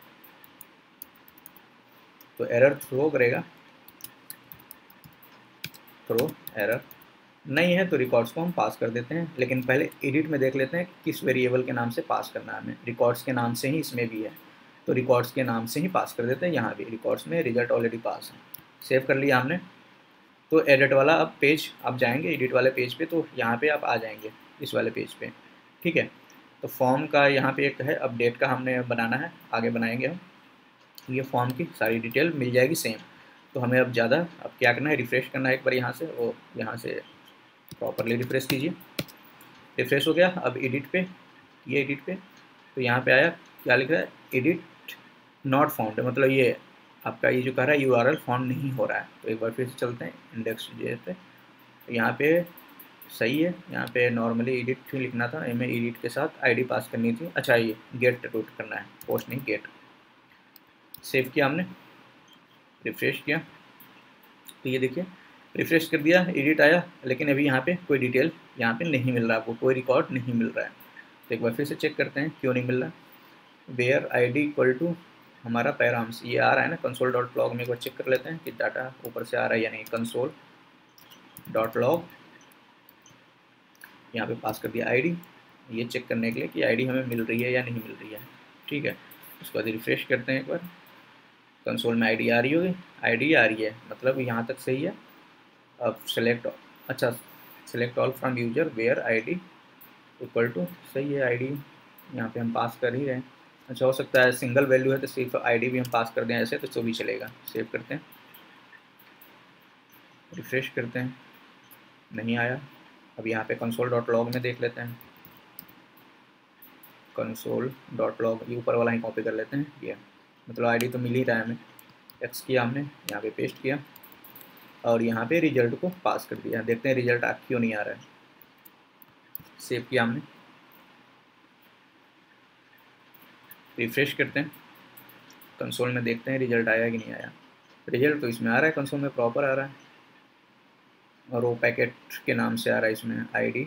तो एरर थ्रो करेगा, थ्रो एरर नहीं है तो रिकॉर्ड्स को हम पास कर देते हैं। लेकिन पहले एडिट में देख लेते हैं किस वेरिएबल के नाम से पास करना है हमें। रिकॉर्ड्स के नाम से ही इसमें भी है, तो रिकॉर्ड्स के नाम से ही पास कर देते हैं। यहाँ भी रिकॉर्ड्स में रिजल्ट ऑलरेडी पास है, सेव कर लिया हमने। तो एडिट वाला अब पेज आप जाएंगे, एडिट वाले पेज पे, तो यहाँ पे आप आ जाएंगे इस वाले पेज पे, ठीक है। तो फॉर्म का यहाँ पे एक है, अपडेट का हमने बनाना है, आगे बनाएंगे हम। ये फॉर्म की सारी डिटेल मिल जाएगी सेम। तो हमें अब ज़्यादा अब क्या करना है, रिफ़्रेश करना है एक बार यहाँ से, वो यहाँ से प्रॉपरली रिफ़्रेश कीजिए। रिफ़्रेश हो गया। अब एडिट पे, ये एडिट पे, तो यहाँ पे आया, क्या लिख रहा है, एडिट नॉट फाउंड, मतलब ये आपका ये जो कह रहा है यू आर एल फाउंड नहीं हो रहा है। तो एक बार फिर से चलते हैं इंडेक्स जे पे, तो यहाँ पे सही है। यहाँ पे नॉर्मली एडिट क्यों लिखना था, हमें एडिट के साथ आईडी पास करनी थी। अच्छा, ये गेट टूट करना है, पोस्ट नहीं गेट, सेव किया हमने, रिफ्रेश किया तो ये देखिए रिफ्रेश कर दिया, एडिट आया, लेकिन अभी यहाँ पे कोई डिटेल यहाँ पे नहीं मिल रहा, आपको कोई रिकॉर्ड नहीं मिल रहा है। तो एक बार फिर से चेक करते हैं क्यों नहीं मिल रहा। Where I D equal to हमारा पैराम्स ये आ रहा है ना, कंसोल डॉट लॉग में एक बार चेक कर लेते हैं कि डाटा ऊपर से आ रहा है या नहीं। कंसोल डॉट लॉग यहाँ पे पास कर दिया आईडी, ये चेक करने के लिए कि आईडी हमें मिल रही है या नहीं मिल रही है। ठीक है, उसके बाद रिफ्रेश करते हैं एक बार, कंसोल में आईडी आ रही होगी, आईडी आ रही है, मतलब यहाँ तक सही है। अब सेलेक्ट, अच्छा select all from user where ID equal to, सही है आईडी यहाँ पे हम पास कर ही रहे हैं। अच्छा हो सकता है सिंगल वैल्यू है तो सिर्फ आईडी भी हम पास कर दें ऐसे, तो तो भी चलेगा। सेव करते हैं, रिफ्रेश करते हैं, नहीं आया। अब यहाँ पे कंसोल डॉट लॉग में देख लेते हैं, कंसोल डॉट लॉग ये ऊपर वाला ही कॉपी कर लेते हैं, ये मतलब आईडी तो मिल ही रहा है हमें। एक्स किया हमने, यहाँ पे पेस्ट किया और यहाँ पे रिजल्ट को पास कर दिया। देखते हैं रिजल्ट आ क्यों नहीं आ रहा है। सेव किया हमने, रिफ्रेश करते हैं, कंसोल में देखते हैं रिजल्ट आया कि नहीं आया। रिजल्ट तो इसमें आ रहा है, कंसोल में प्रॉपर आ रहा है और रो पैकेट के नाम से आ रहा है इसमें आईडी,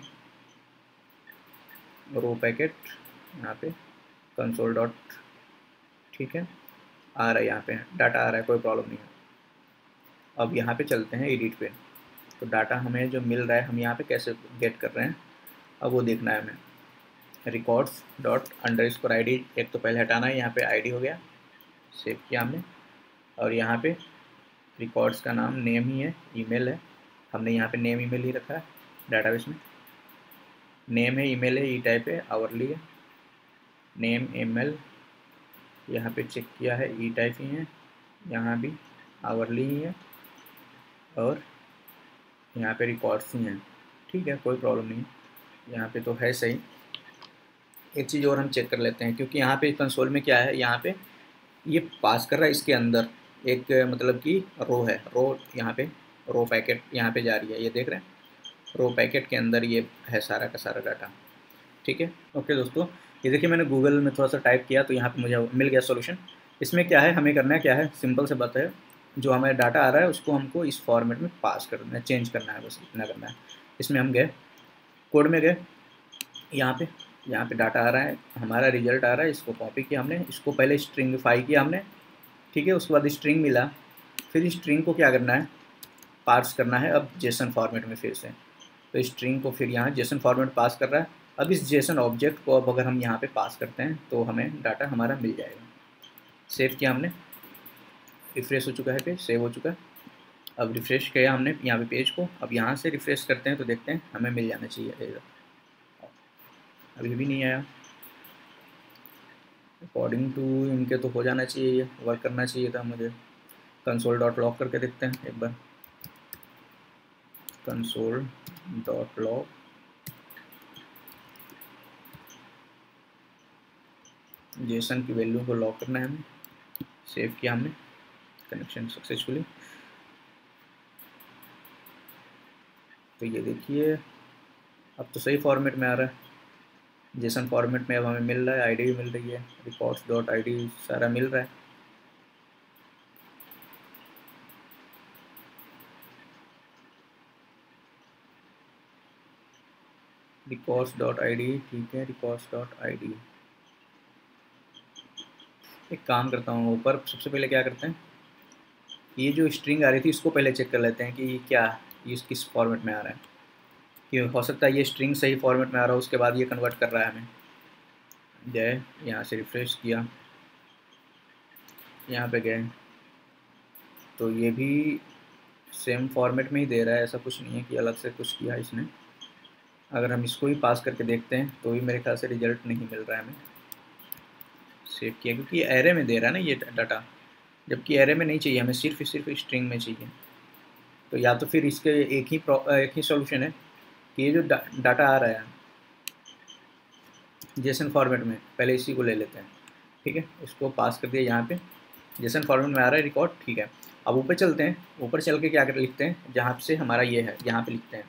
रो पैकेट यहाँ पे कंसोल डॉट, ठीक है आ रहा है, यहाँ पे डाटा आ रहा है, कोई प्रॉब्लम नहीं है। अब यहाँ पे चलते हैं एडिट पे, तो डाटा हमें जो मिल रहा है हम यहाँ पे कैसे गेट कर रहे हैं अब वो देखना है हमें। Records dot underscore I D एक तो पहले हटाना है, यहाँ पे आईडी हो गया, सेव किया हमने। और यहाँ पे रिकॉर्ड्स का नाम नेम ही है, ईमेल है, हमने यहाँ पे नेम ईमेल ही रखा है डाटाबेस में। नेम है, ईमेल है, ई टाइप है, आवरली है, नेम ईमेल यहाँ पे चेक किया है, ई टाइप ही है, यहाँ भी आवरली ही है और यहाँ पे रिकॉर्ड्स ही हैं। ठीक है, कोई प्रॉब्लम नहीं, यहाँ पे तो है सही। एक चीज़ और हम चेक कर लेते हैं, क्योंकि यहाँ पे कंसोल में क्या है, यहाँ पे ये पास कर रहा है, इसके अंदर एक मतलब कि रो है, रो यहाँ पे रो पैकेट यहाँ पे जा रही है, ये देख रहे हैं रो पैकेट के अंदर ये है सारा का सारा डाटा। ठीक है, ओके दोस्तों, ये देखिए मैंने गूगल में थोड़ा सा टाइप किया तो यहाँ पे मुझे मिल गया सॉल्यूशन। इसमें क्या है, हमें करना है क्या है, सिंपल से बात है, जो हमें डाटा आ रहा है उसको हमको इस फॉर्मेट में पास करना है, चेंज करना है, बस इतना करना है। इसमें हम गए, कोड में गए, यहाँ पे यहाँ पे डाटा आ रहा है, हमारा रिजल्ट आ रहा है, इसको कॉपी किया हमने, इसको पहले स्ट्रिंगिफाई किया हमने, ठीक है, उसके बाद स्ट्रिंग मिला, फिर इस स्ट्रिंग को क्या करना है, पार्स करना है अब जेसन फॉर्मेट में फिर से। तो स्ट्रिंग को फिर यहाँ जेसन फॉर्मेट पास कर रहा है। अब इस जेसन ऑब्जेक्ट को अब अगर हम यहाँ पे पास करते हैं तो हमें डाटा हमारा मिल जाएगा। सेव किया हमने, रिफ्रेश हो चुका है, पेज सेव हो चुका है। अब रिफ्रेश किया हमने यहाँ पे पेज को, अब यहाँ से रिफ्रेश करते हैं तो देखते हैं हमें मिल जाना चाहिए, अभी भी नहीं आया। अकॉर्डिंग टू इनके तो हो जाना चाहिए, वर्क करना चाहिए था मुझे। कंसोल डॉट लॉग करके देखते हैं एक बार, कंसोल डॉट लॉग, जेसन की वैल्यू को लॉग करना है हमें। सेव किया हमने, कनेक्शन सक्सेसफुली। तो ये देखिए अब तो सही फॉर्मेट में आ रहा है, जेसन फॉर्मेट में अब हमें मिल रहा है, आईडी भी मिल रही है, रिकॉर्ड्स डॉट आईडी सारा मिल रहा है। रिकॉर्ड्स डॉट आईडी, ठीक है, रिकॉर्ड्स डॉट आईडी। एक काम करता हूँ, ऊपर सबसे पहले क्या करते हैं, ये जो स्ट्रिंग आ रही थी इसको पहले चेक कर लेते हैं कि क्या ये किस फॉर्मेट में आ रहा है, कि हो सकता है ये स्ट्रिंग सही फॉर्मेट में आ रहा हो, उसके बाद ये कन्वर्ट कर रहा है हमें। गए यहाँ से रिफ्रेश किया, यहाँ पे गए तो ये भी सेम फॉर्मेट में ही दे रहा है, ऐसा कुछ नहीं है कि अलग से कुछ किया इसने। अगर हम इसको ही पास करके देखते हैं तो भी मेरे ख्याल से रिजल्ट नहीं मिल रहा है हमें। सेव किया, क्योंकि एरे में दे रहा है ना ये डाटा, जबकि एरे में नहीं चाहिए हमें, सिर्फ सिर्फ स्ट्रिंग में चाहिए। तो या तो फिर इसके एक ही एक ही सॉल्यूशन है कि ये जो डा, डाटा आ रहा है जेसन फॉर्मेट में, पहले इसी को ले लेते हैं, ठीक है, इसको पास कर दिया यहाँ पे, जेसन फॉर्मेट में आ रहा है रिकॉर्ड, ठीक है। अब ऊपर चलते हैं, ऊपर चल के क्या कर लिखते हैं, जहाँ से हमारा ये है यहाँ पे लिखते हैं,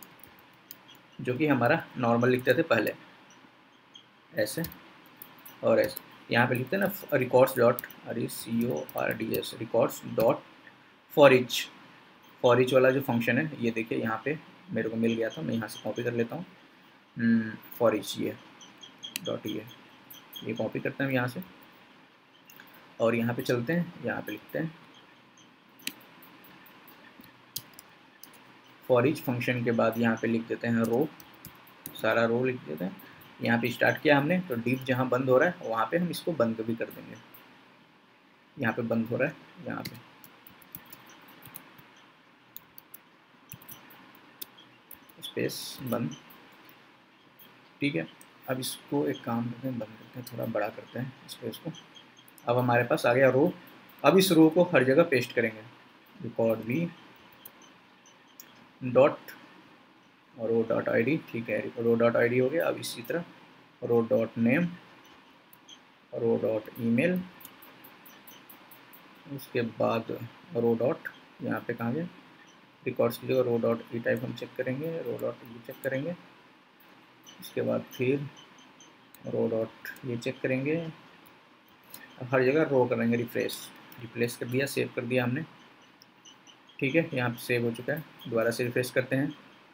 जो कि हमारा नॉर्मल लिखते थे पहले, ऐसे और ऐसे, यहाँ पे लिखते हैं ना records dot R E C O R D S records dot for each for each वाला जो फंक्शन है ये देखिए यहाँ पे मेरे को मिल गया था, मैं यहाँ से कॉपी कर लेता हूँ फॉर ईच ये डॉट ये ये कॉपी करते हैं यहाँ से और यहाँ पे चलते हैं, यहाँ पे लिखते हैं फॉर ईच फंक्शन के बाद यहाँ पे लिख देते हैं रो, सारा रो लिख देते हैं। यहाँ पे स्टार्ट किया हमने तो डिव जहाँ बंद हो रहा है वहाँ पे हम इसको बंद भी कर देंगे, यहाँ पे बंद हो रहा है यहाँ पे स्पेस बंद, ठीक है। अब इसको एक काम करते हैं, बंद करते हैं, थोड़ा बड़ा करते हैं स्पेस को। अब हमारे पास आ गया रो। अब इस रो को हर जगह पेस्ट करेंगे, record V dot row dot I D, ठीक है रो डॉट आई डी हो गया। अब इसी तरह row dot name, row dot email, उसके बाद रो डॉट यहाँ पे कहाँ गया रिकॉर्ड्स की जगह रो डॉट ई टाइप हम चेक करेंगे, रो डॉट ई चेक करेंगे, उसके बाद फिर रो डॉट ये चेक करेंगे। अब हर जगह रो करेंगे रिफ्रेश, रिप्लेस कर दिया, सेव कर दिया हमने, ठीक है। यहाँ पे सेव हो चुका है, दोबारा से रिफ्रेश करते हैं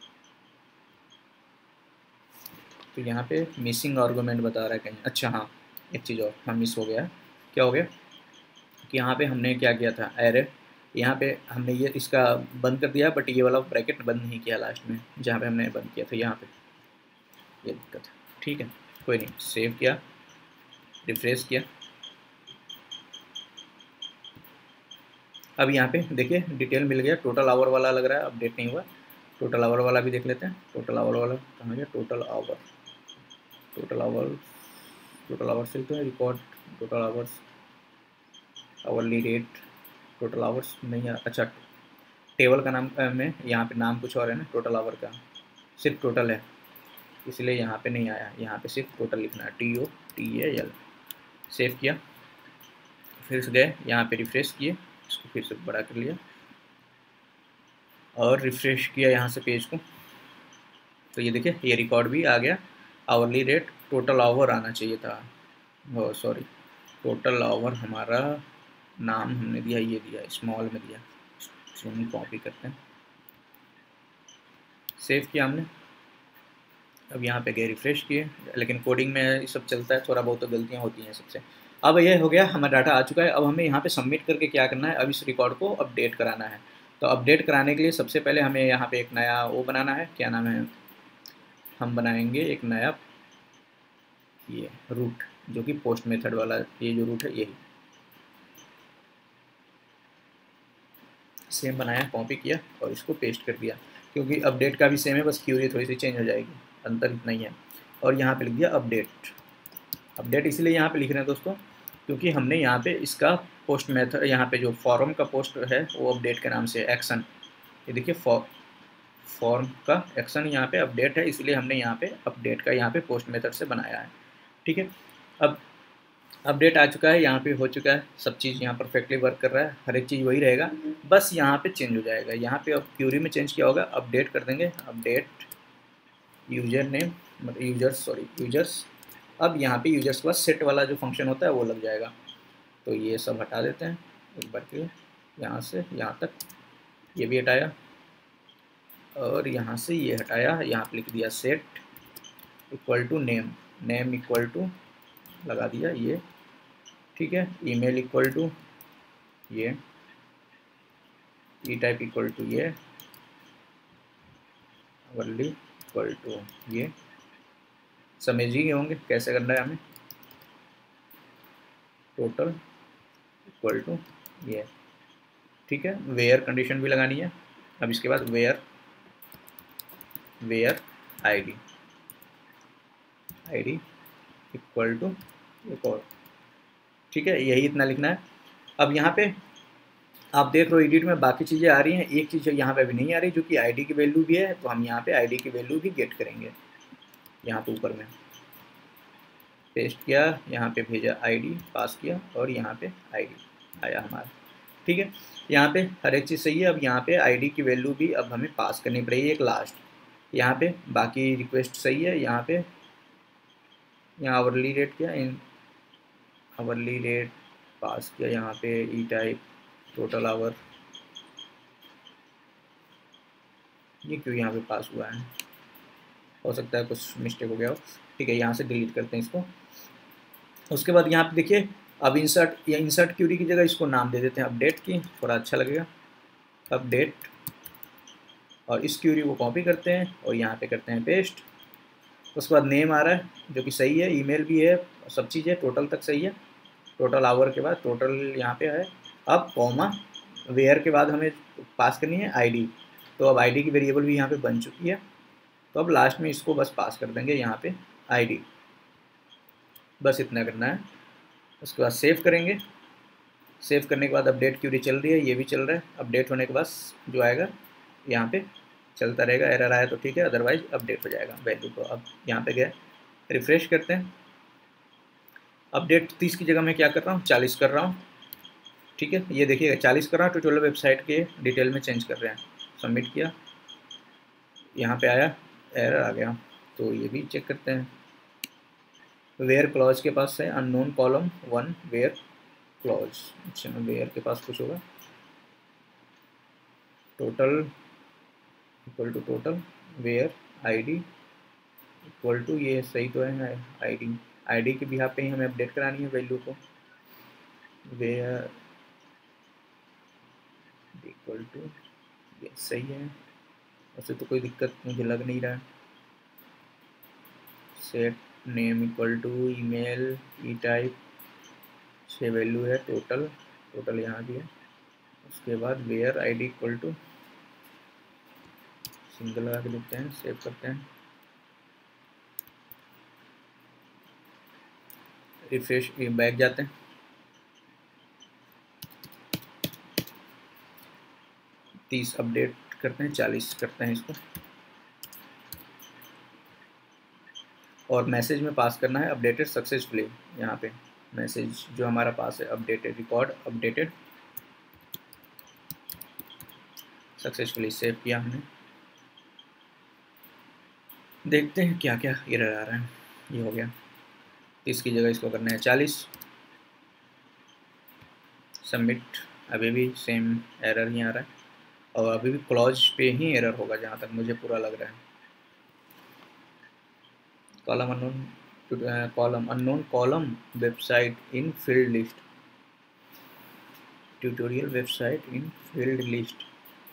तो यहाँ पे मिसिंग आर्गूमेंट बता रहा है कहीं। अच्छा हाँ, एक चीज़ और हम मिस हो गया, क्या हो गया कि यहाँ पे हमने क्या किया था एरे, यहाँ पे हमने ये इसका बंद कर दिया बट ये वाला ब्रैकेट बंद नहीं किया लास्ट में जहाँ पे हमने बंद किया था, यहाँ पे ये दिक्कत है, ठीक है कोई नहीं। सेव किया, रिफ्रेश किया, अब यहाँ पे देखिए डिटेल मिल गया, टोटल आवर वाला लग रहा है अपडेट नहीं हुआ, टोटल आवर वाला भी देख लेते हैं। टोटल आवर वाला कहाँ गया, total hour total hour total hours चलते हैं record total hours hourly rate total hours नहीं है। अच्छा टेबल का नाम में यहाँ पे नाम कुछ और है ना, टोटल आवर का सिर्फ टोटल है इसलिए यहाँ पे नहीं आया, यहाँ पे सिर्फ टोटल लिखना है, T O T A L. Save किया, फिर से गए यहाँ पे रिफ्रेश किए, इसको फिर से बड़ा कर लिया और रिफ्रेश किया यहाँ से पेज को, तो ये देखिए ये रिकॉर्ड भी आ गया। आवरली रेट टोटल आवर आना चाहिए था, ओ सॉरी टोटल आवर हमारा नाम हमने दिया, ये दिया स्मॉल में दिया, इसको हम कॉपी करते हैं, सेव किया हमने। अब यहाँ पे गए रिफ्रेश किए, लेकिन कोडिंग में ये सब चलता है, थोड़ा बहुत तो गलतियाँ होती हैं सबसे। अब ये हो गया, हमारा डाटा आ चुका है। अब हमें यहाँ पे सबमिट करके क्या करना है, अब इस रिकॉर्ड को अपडेट कराना है। तो अपडेट कराने के लिए सबसे पहले हमें यहाँ पे एक नया वो बनाना है, क्या नाम है, हम बनाएंगे एक नया ये रूट जो कि पोस्ट मेथड वाला, ये जो रूट है यही सेम बनाया, कॉपी किया और इसको पेस्ट कर दिया, क्योंकि अपडेट का भी सेम है, बस क्यूरी थोड़ी सी चेंज हो जाएगी, अंतर इतना ही है। और यहाँ पे लिख दिया अपडेट। अपडेट इसलिए यहाँ पे लिख रहे हैं दोस्तों क्योंकि हमने यहाँ पे इसका पोस्ट मेथड, यहाँ पे जो फॉर्म का पोस्ट है वो अपडेट के नाम से एक्शन, ये देखिए फॉर्म का एक्शन यहाँ पे अपडेट है, इसलिए हमने यहाँ पे अपडेट का यहाँ पे पोस्ट मेथड से बनाया है, ठीक है। अब अपडेट आ चुका है, यहाँ पे हो चुका है, सब चीज़ यहाँ परफेक्टली वर्क कर रहा है, हर एक चीज़ वही रहेगा, बस यहाँ पे चेंज हो जाएगा। यहाँ पे अब क्यूरी में चेंज किया होगा, अपडेट कर देंगे, अपडेट यूजर नेम मतलब यूजर्स सॉरी यूजर्स। अब यहाँ पे यूजर्स के पास सेट वाला जो फंक्शन होता है वो लग जाएगा, तो ये सब हटा देते हैं एक बार के लिए, यहाँ से यहाँ तक ये भी हटाया और यहाँ से ये हटाया, यहाँ पे लिख दिया set equal to name, name equal to लगा दिया ये, ठीक है। ईमेल इक्वल टू ये, ई टाइप इक्वल टू ये, वर्ली इक्वल टू ये, समझ ही होंगे कैसे करना है हमें। टोटल इक्वल टू ये, ठीक है। वेयर कंडीशन भी लगानी है। अब इसके बाद where where ID ID equal to एक और, ठीक है, यही इतना लिखना है। अब यहाँ पे आप देख रहे हो एडिट में बाकी चीज़ें आ रही हैं, एक चीज़ यहाँ पे अभी नहीं आ रही जो कि आईडी की वैल्यू भी है, तो हम यहाँ पे आईडी की वैल्यू भी गेट करेंगे। यहाँ पे ऊपर में पेस्ट किया, यहाँ पे भेजा आईडी पास किया और यहाँ पे आईडी आया हमारा, ठीक है। यहाँ पे हर एक चीज़ सही है। अब यहाँ पे आईडी की वैल्यू भी अब हमें पास करनी पड़ेगी एक लास्ट, यहाँ पे बाकी रिक्वेस्ट सही है। यहाँ पे यहाँ आवरली रेट क्या इन आवरली रेट पास किया, यहाँ पे ई टाइप टोटल आवर, ये क्यों यहाँ पे पास हुआ है, हो सकता है कुछ मिस्टेक हो गया हो। ठीक है, यहाँ से डिलीट करते हैं इसको। उसके बाद यहाँ पे देखिए अब इंसर्ट या इंसर्ट क्यूरी की जगह इसको नाम दे देते हैं अपडेट की, थोड़ा अच्छा लगेगा, अपडेट। और इस क्यूरी को कॉपी करते हैं और यहाँ पे करते हैं पेस्ट। उसके बाद नेम आ रहा है जो कि सही है, ईमेल भी है, सब चीज़ है, टोटल तक सही है। टोटल आवर के बाद टोटल यहाँ पे है। अब कॉमा वेयर के बाद हमें पास करनी है आईडी, तो अब आईडी की वेरिएबल भी यहाँ पे बन चुकी है। तो अब लास्ट में इसको बस पास कर देंगे यहाँ पे आईडी, बस इतना करना है। उसके बाद सेव करेंगे। सेव करने के बाद अपडेट क्यूरी चल रही है, ये भी चल रहा है। अपडेट होने के बाद जो आएगा यहाँ पे चलता रहेगा, एरर आया तो ठीक है, अदरवाइज अपडेट हो जाएगा वैल्यू को। अब यहाँ पे गए, रिफ्रेश करते हैं। अपडेट तीस की जगह मैं क्या कर रहा हूँ, चालीस कर रहा हूँ। ठीक है, ये देखिएगा चालीस कर रहा हूँ, ट्यूटोरियल वेबसाइट के डिटेल में चेंज कर रहे हैं। सबमिट किया, यहाँ पे आया एरर आ गया, तो ये भी चेक करते हैं। वेयर क्लॉज के पास है unknown column one where clause, अच्छा वेयर के पास कुछ होगा, total equal to total where ID equal to, ये सही तो है आईडी, आईडी के भी यहाँ पे ही हमें अपडेट करानी है वैल्यू को, वेयर इक्वल टू, ये सही है, वैसे तो कोई दिक्कत मुझे लग नहीं रहा है। Set name equal to email E type, छः वैल्यू है, टोटल टोटल यहाँ भी है। उसके बाद where ID equal to, single लगा के देखते हैं, सेव करते हैं, रिफ्रेश बैक जाते हैं, तीस अपडेट करते हैं, चालीस करते हैं इसको, और मैसेज में पास करना है अपडेटेड सक्सेसफुली। यहाँ पे मैसेज जो हमारा पास है updated, record updated successfully, save किया हमने। देखते हैं क्या क्या एरर आ रहा है। ये हो गया, तीस की जगह इसको करना है चालीस, सबमिट। अभी भी सेम एरर ही आ रहा है, और अभी भी क्लॉज पे ही एरर होगा जहाँ तक मुझे पूरा लग रहा है। Column unknown, column unknown column website in field list, tutorial website in field list,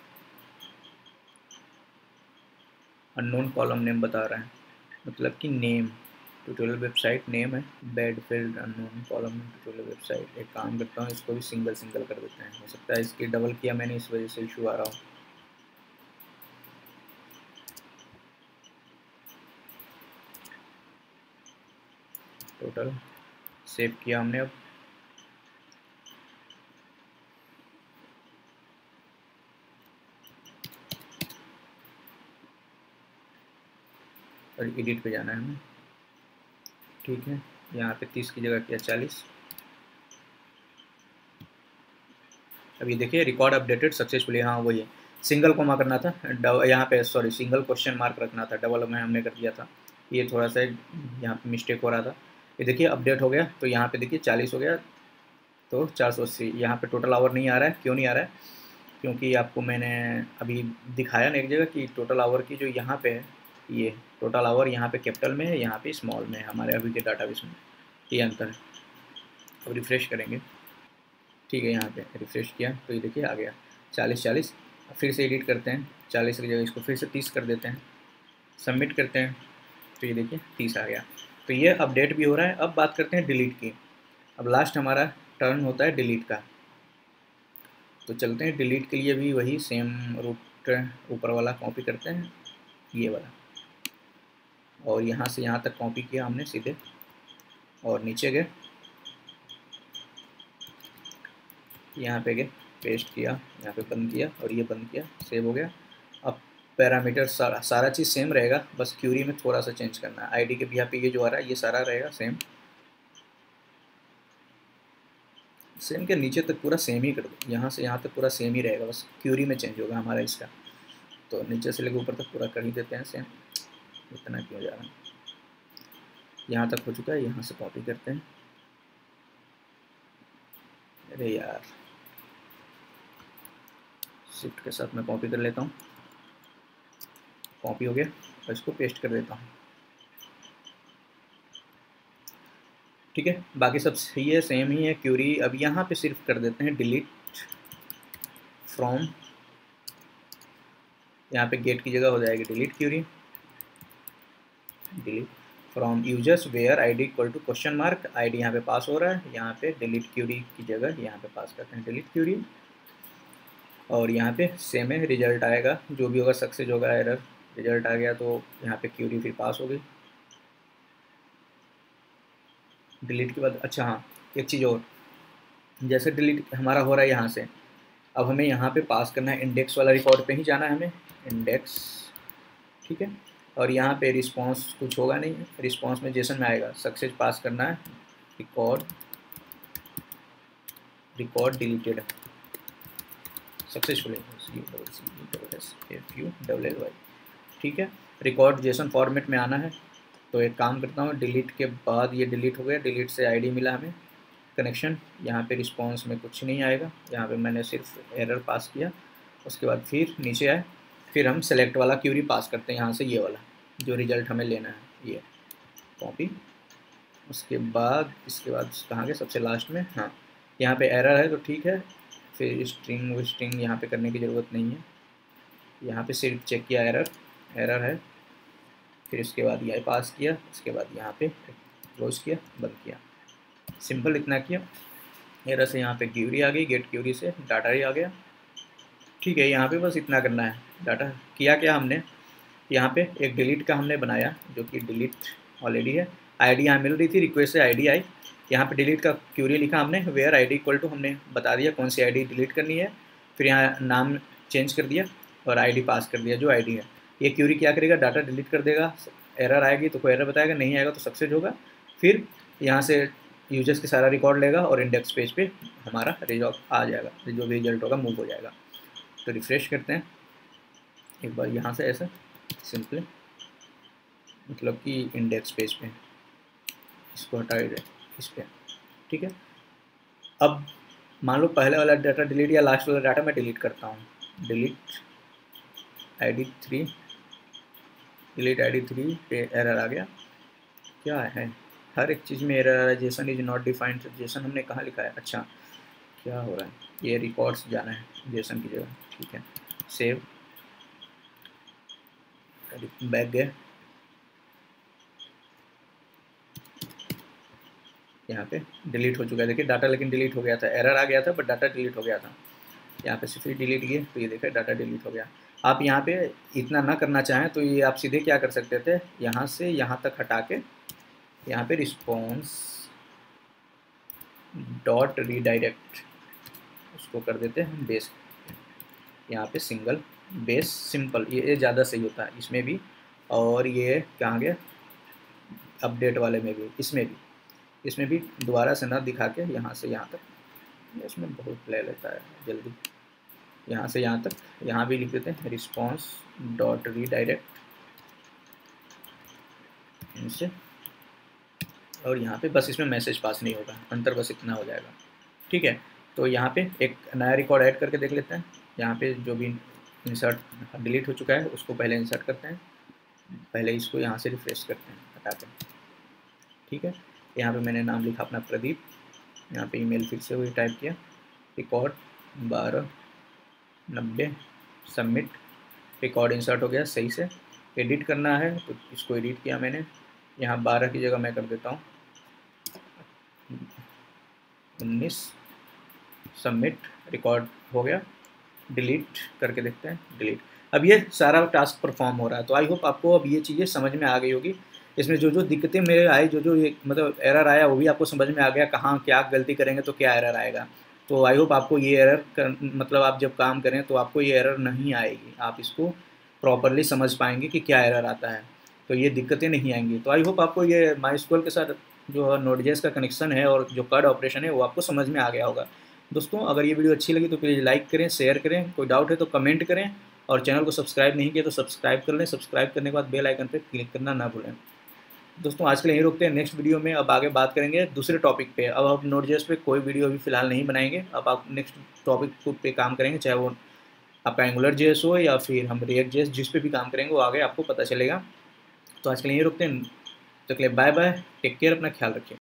unknown column name बता रहा है, मतलब कि नेम ट्यूटोरियल वेबसाइट नेम है, bad field unknown column tutorial website. एक काम करता हूँ, इसको भी सिंगल सिंगल कर देते हैं, हो सकता है इसकी डबल किया मैंने, इस वजह से इशू आ रहा हो। टोटल सेव किया हमने, अब और एडिट पे जाना है हमें। ठीक है, यहाँ पे तीस की जगह किया चालीस। अब ये देखिए रिकॉर्ड अपडेटेड सक्सेसफुली, हाँ वही है, सिंगल कोमा करना था, यहाँ पे सॉरी सिंगल क्वेश्चन मार्क रखना था, डबल में हमने कर दिया था, ये थोड़ा सा यहाँ पे मिस्टेक हो रहा था। ये देखिए अपडेट हो गया, तो यहाँ पे देखिए चालीस हो गया, तो चार सौ अस्सी। यहाँ पर टोटल आवर नहीं आ रहा है, क्यों नहीं आ रहा है, क्योंकि आपको मैंने अभी दिखाया ना एक जगह कि टोटल आवर की जो यहाँ पे है, ये टोटल आवर यहाँ पे कैपिटल में है, यहाँ पे स्मॉल में है हमारे अभी के डाटाबेस में, ये अंतर है। अब रिफ्रेश करेंगे, ठीक है, यहाँ पे रिफ्रेश किया तो ये देखिए आ गया चालीस चालीस। फिर से एडिट करते हैं, चालीस की जगह इसको फिर से तीस कर देते हैं, सबमिट करते हैं, तो ये देखिए तीस आ गया। तो ये अपडेट भी हो रहा है। अब बात करते हैं डिलीट की। अब लास्ट हमारा टर्न होता है डिलीट का, तो चलते हैं डिलीट के लिए भी वही सेम रूट, ऊपर वाला कॉपी करते हैं, ये वाला, और यहाँ से यहाँ तक कॉपी किया हमने सीधे, और नीचे गए, यहाँ पे गए, पेस्ट किया, यहाँ पे बंद किया, और ये बंद किया, सेव हो गया। अब पैरामीटर सारा सारा चीज़ सेम रहेगा, बस क्यूरी में थोड़ा सा चेंज करना है। आईडी के भी यहाँ पे ये जो आ रहा है ये सारा रहेगा सेम, सेम के नीचे तक पूरा सेम ही कर दो, यहाँ से यहाँ तक पूरा सेम ही रहेगा, बस क्यूरी में चेंज होगा हमारा इसका। तो नीचे से लेकर ऊपर तक पूरा कर ही देते हैं सेम, इतना क्यों जा रहा है, यहाँ तक हो चुका है, यहाँ से कॉपी करते हैं, अरे यार, शिफ्ट के साथ मैं कॉपी कर लेता हूँ, कॉपी हो गया और इसको पेस्ट कर देता हूँ। ठीक है, बाकी सब सही है, सेम ही है क्यूरी। अब यहाँ पे सिर्फ कर देते हैं डिलीट फ्रॉम, यहाँ पे गेट की जगह हो जाएगी delete query, delete from users where ID equal to question mark, ID यहाँ पे पास हो रहा है, यहाँ पे डिलीट क्यूरी की जगह यहाँ पे पास करते हैं डिलीट क्यूरी, और यहाँ पे सेम है, रिजल्ट आएगा जो भी होगा, सक्सेस होगा, एरर रिजल्ट आ गया तो यहाँ पे क्यूरी फिर पास हो गई। डिलीट के बाद अच्छा हाँ, एक चीज़ और, जैसे डिलीट हमारा हो रहा है यहाँ से, अब हमें यहाँ पे पास करना है, इंडेक्स वाला रिकॉर्ड पे ही जाना है हमें, इंडेक्स, ठीक है। और यहाँ पे रिस्पांस कुछ होगा नहीं, रिस्पांस में जेसन में आएगा, सक्सेस पास करना है, रिकॉर्ड रिकॉर्ड डिलीटेड सक्सेसफुली, ठीक है। रिकॉर्ड जेसन फॉर्मेट में आना है, तो एक काम करता हूँ, डिलीट के बाद ये डिलीट हो गया, डिलीट से आईडी मिला हमें, कनेक्शन, यहाँ पे रिस्पांस में कुछ नहीं आएगा, यहाँ पे मैंने सिर्फ एरर पास किया। उसके बाद फिर नीचे आए, फिर हम सेलेक्ट वाला क्यूरी पास करते हैं यहाँ से, ये वाला जो रिजल्ट हमें लेना है, ये कॉपी। उसके बाद इसके बाद कहाँ गए, सबसे लास्ट में, हाँ यहाँ पे एरर है तो ठीक है, फिर स्ट्रिंग वो स्ट्रिंग यहाँ पे करने की ज़रूरत नहीं है, यहाँ पे सिर्फ चेक किया एरर एरर है, फिर इसके बाद ये पास किया, इसके बाद यहाँ पे क्लोज किया, बंद किया, सिंपल इतना किया। एरर से यहाँ पे क्यूरी आ गई, गेट क्यूरी से डाटा ही आ गया, ठीक है। यहाँ पे बस इतना करना है, डाटा किया क्या हमने, यहाँ पे एक डिलीट का हमने बनाया जो कि डिलीट ऑलरेडी है, आईडी यहाँ मिल रही थी, रिक्वेस्ट से आईडी आई, यहाँ पे डिलीट का क्यूरी लिखा हमने, वेयर आईडी इक्वल टू, हमने बता दिया कौन सी आईडी डिलीट करनी है, फिर यहाँ नाम चेंज कर दिया और आईडी पास कर दिया जो आईडी है। ये क्यूरी क्या करेगा, डाटा डिलीट कर देगा, एरर आएगी तो कोई एरर बताएगा, नहीं आएगा तो सक्सेस होगा, फिर यहाँ से यूजर्स के सारा रिकॉर्ड लेगा और इंडेक्स पेज पे हमारा रिजल्ट आ जाएगा, जो भी रिजल्ट होगा मूव हो जाएगा। तो रिफ्रेश करते हैं एक बार यहाँ से, ऐसा सिंपली, मतलब कि इंडेक्स पेज पे इसको हटा दे इस पर, ठीक है। अब मान लो पहले वाला डाटा डिलीट या लास्ट वाला डाटा मैं डिलीट करता हूँ, delete I D three, delete I D three पे एरर आ गया, क्या है, हर एक चीज़ में एरर आ रहा है, JSON is not defined, JSON हमने कहाँ लिखा है, अच्छा क्या हो रहा है, ये रिकॉर्ड्स जाना है जेसन की जगह, ठीक है। सेव, बैक गए, यहाँ पे डिलीट हो चुका है, देखिए डाटा लेकिन डिलीट हो गया था, एरर आ गया था बट डाटा डिलीट हो गया था, यहाँ पे सिर्फ डिलीट किए तो ये देखिए डाटा डिलीट हो गया। आप यहाँ पे इतना ना करना चाहें तो ये आप सीधे क्या कर सकते थे, यहाँ से यहाँ तक हटा के यहाँ पे रिस्पॉन्स डॉट रीडायरेक्ट उसको कर देते हैं बेस, यहाँ पे सिंगल बेस सिंपल, ये ज़्यादा सही होता है इसमें भी, और ये कहाँ गया अपडेट वाले में भी, इसमें भी इसमें भी दोबारा से ना दिखा के यहाँ से यहाँ तक, इसमें बहुत ले लेता है जल्दी, यहाँ से यहाँ तक, यहाँ भी लिख देते हैं रिस्पॉन्स डॉट रीडायरेक्ट इनसे, और यहाँ पे बस इसमें मैसेज पास नहीं होगा, अंतर बस इतना हो जाएगा, ठीक है। तो यहाँ पे एक नया रिकॉर्ड ऐड करके देख लेते हैं, यहाँ पे जो भी इंसर्ट डिलीट हो चुका है उसको पहले इंसर्ट करते हैं, पहले इसको यहाँ से रिफ्रेश करते हैं हटाते हैं, ठीक है। यहाँ पे मैंने नाम लिखा अपना प्रदीप, यहाँ पे ईमेल फिर से वही टाइप किया, रिकॉर्ड बारह नब्बे सबमिट, रिकॉर्ड इंसर्ट हो गया सही से। एडिट करना है तो इसको एडिट किया मैंने, यहाँ बारह की जगह मैं कर देता हूँ उन्नीस, सबमिट, रिकॉर्ड हो गया, डिलीट करके देखते हैं, डिलीट। अब ये सारा टास्क परफॉर्म हो रहा है। तो आई होप आपको अब ये चीज़ें समझ में आ गई होगी, इसमें जो जो दिक्कतें मेरे आई, जो जो ये मतलब एरर आया वो भी आपको समझ में आ गया, कहाँ क्या गलती करेंगे तो क्या एरर आएगा। तो आई होप आपको ये एरर कर, मतलब आप जब काम करें तो आपको ये एरर नहीं आएगी, आप इसको प्रॉपरली समझ पाएंगे कि क्या एरर आता है, तो ये दिक्कतें नहीं आएंगी। तो आई होप आपको ये माइस्क्यूएल के साथ जो नोड.जेएस का कनेक्शन है और जो कार्ड ऑपरेशन है वो आपको समझ में आ गया होगा। दोस्तों अगर ये वीडियो अच्छी लगी तो प्लीज़ लाइक करें, शेयर करें, कोई डाउट है तो कमेंट करें, और चैनल को सब्सक्राइब नहीं किया तो सब्सक्राइब कर लें। सब्सक्राइब करने के बाद बेल आइकन पर क्लिक करना ना भूलें। दोस्तों आज के लिए यहीं रुकते हैं, नेक्स्ट वीडियो में अब आगे बात करेंगे दूसरे टॉपिक पे। अब आप नोट जेएस पे कोई वीडियो अभी फ़िलहाल नहीं बनाएंगे, अब आप नेक्स्ट टॉपिक पे काम करेंगे, चाहे वो आपका एंगुलर जेएस हो या फिर हम रिएक्ट जेएस, जिस पे भी काम करेंगे वो आगे आपको पता चलेगा। तो आज के लिए यहीं रुकते हैं, तब तक के लिए बाय बाय, टेक केयर, अपना ख्याल रखिए।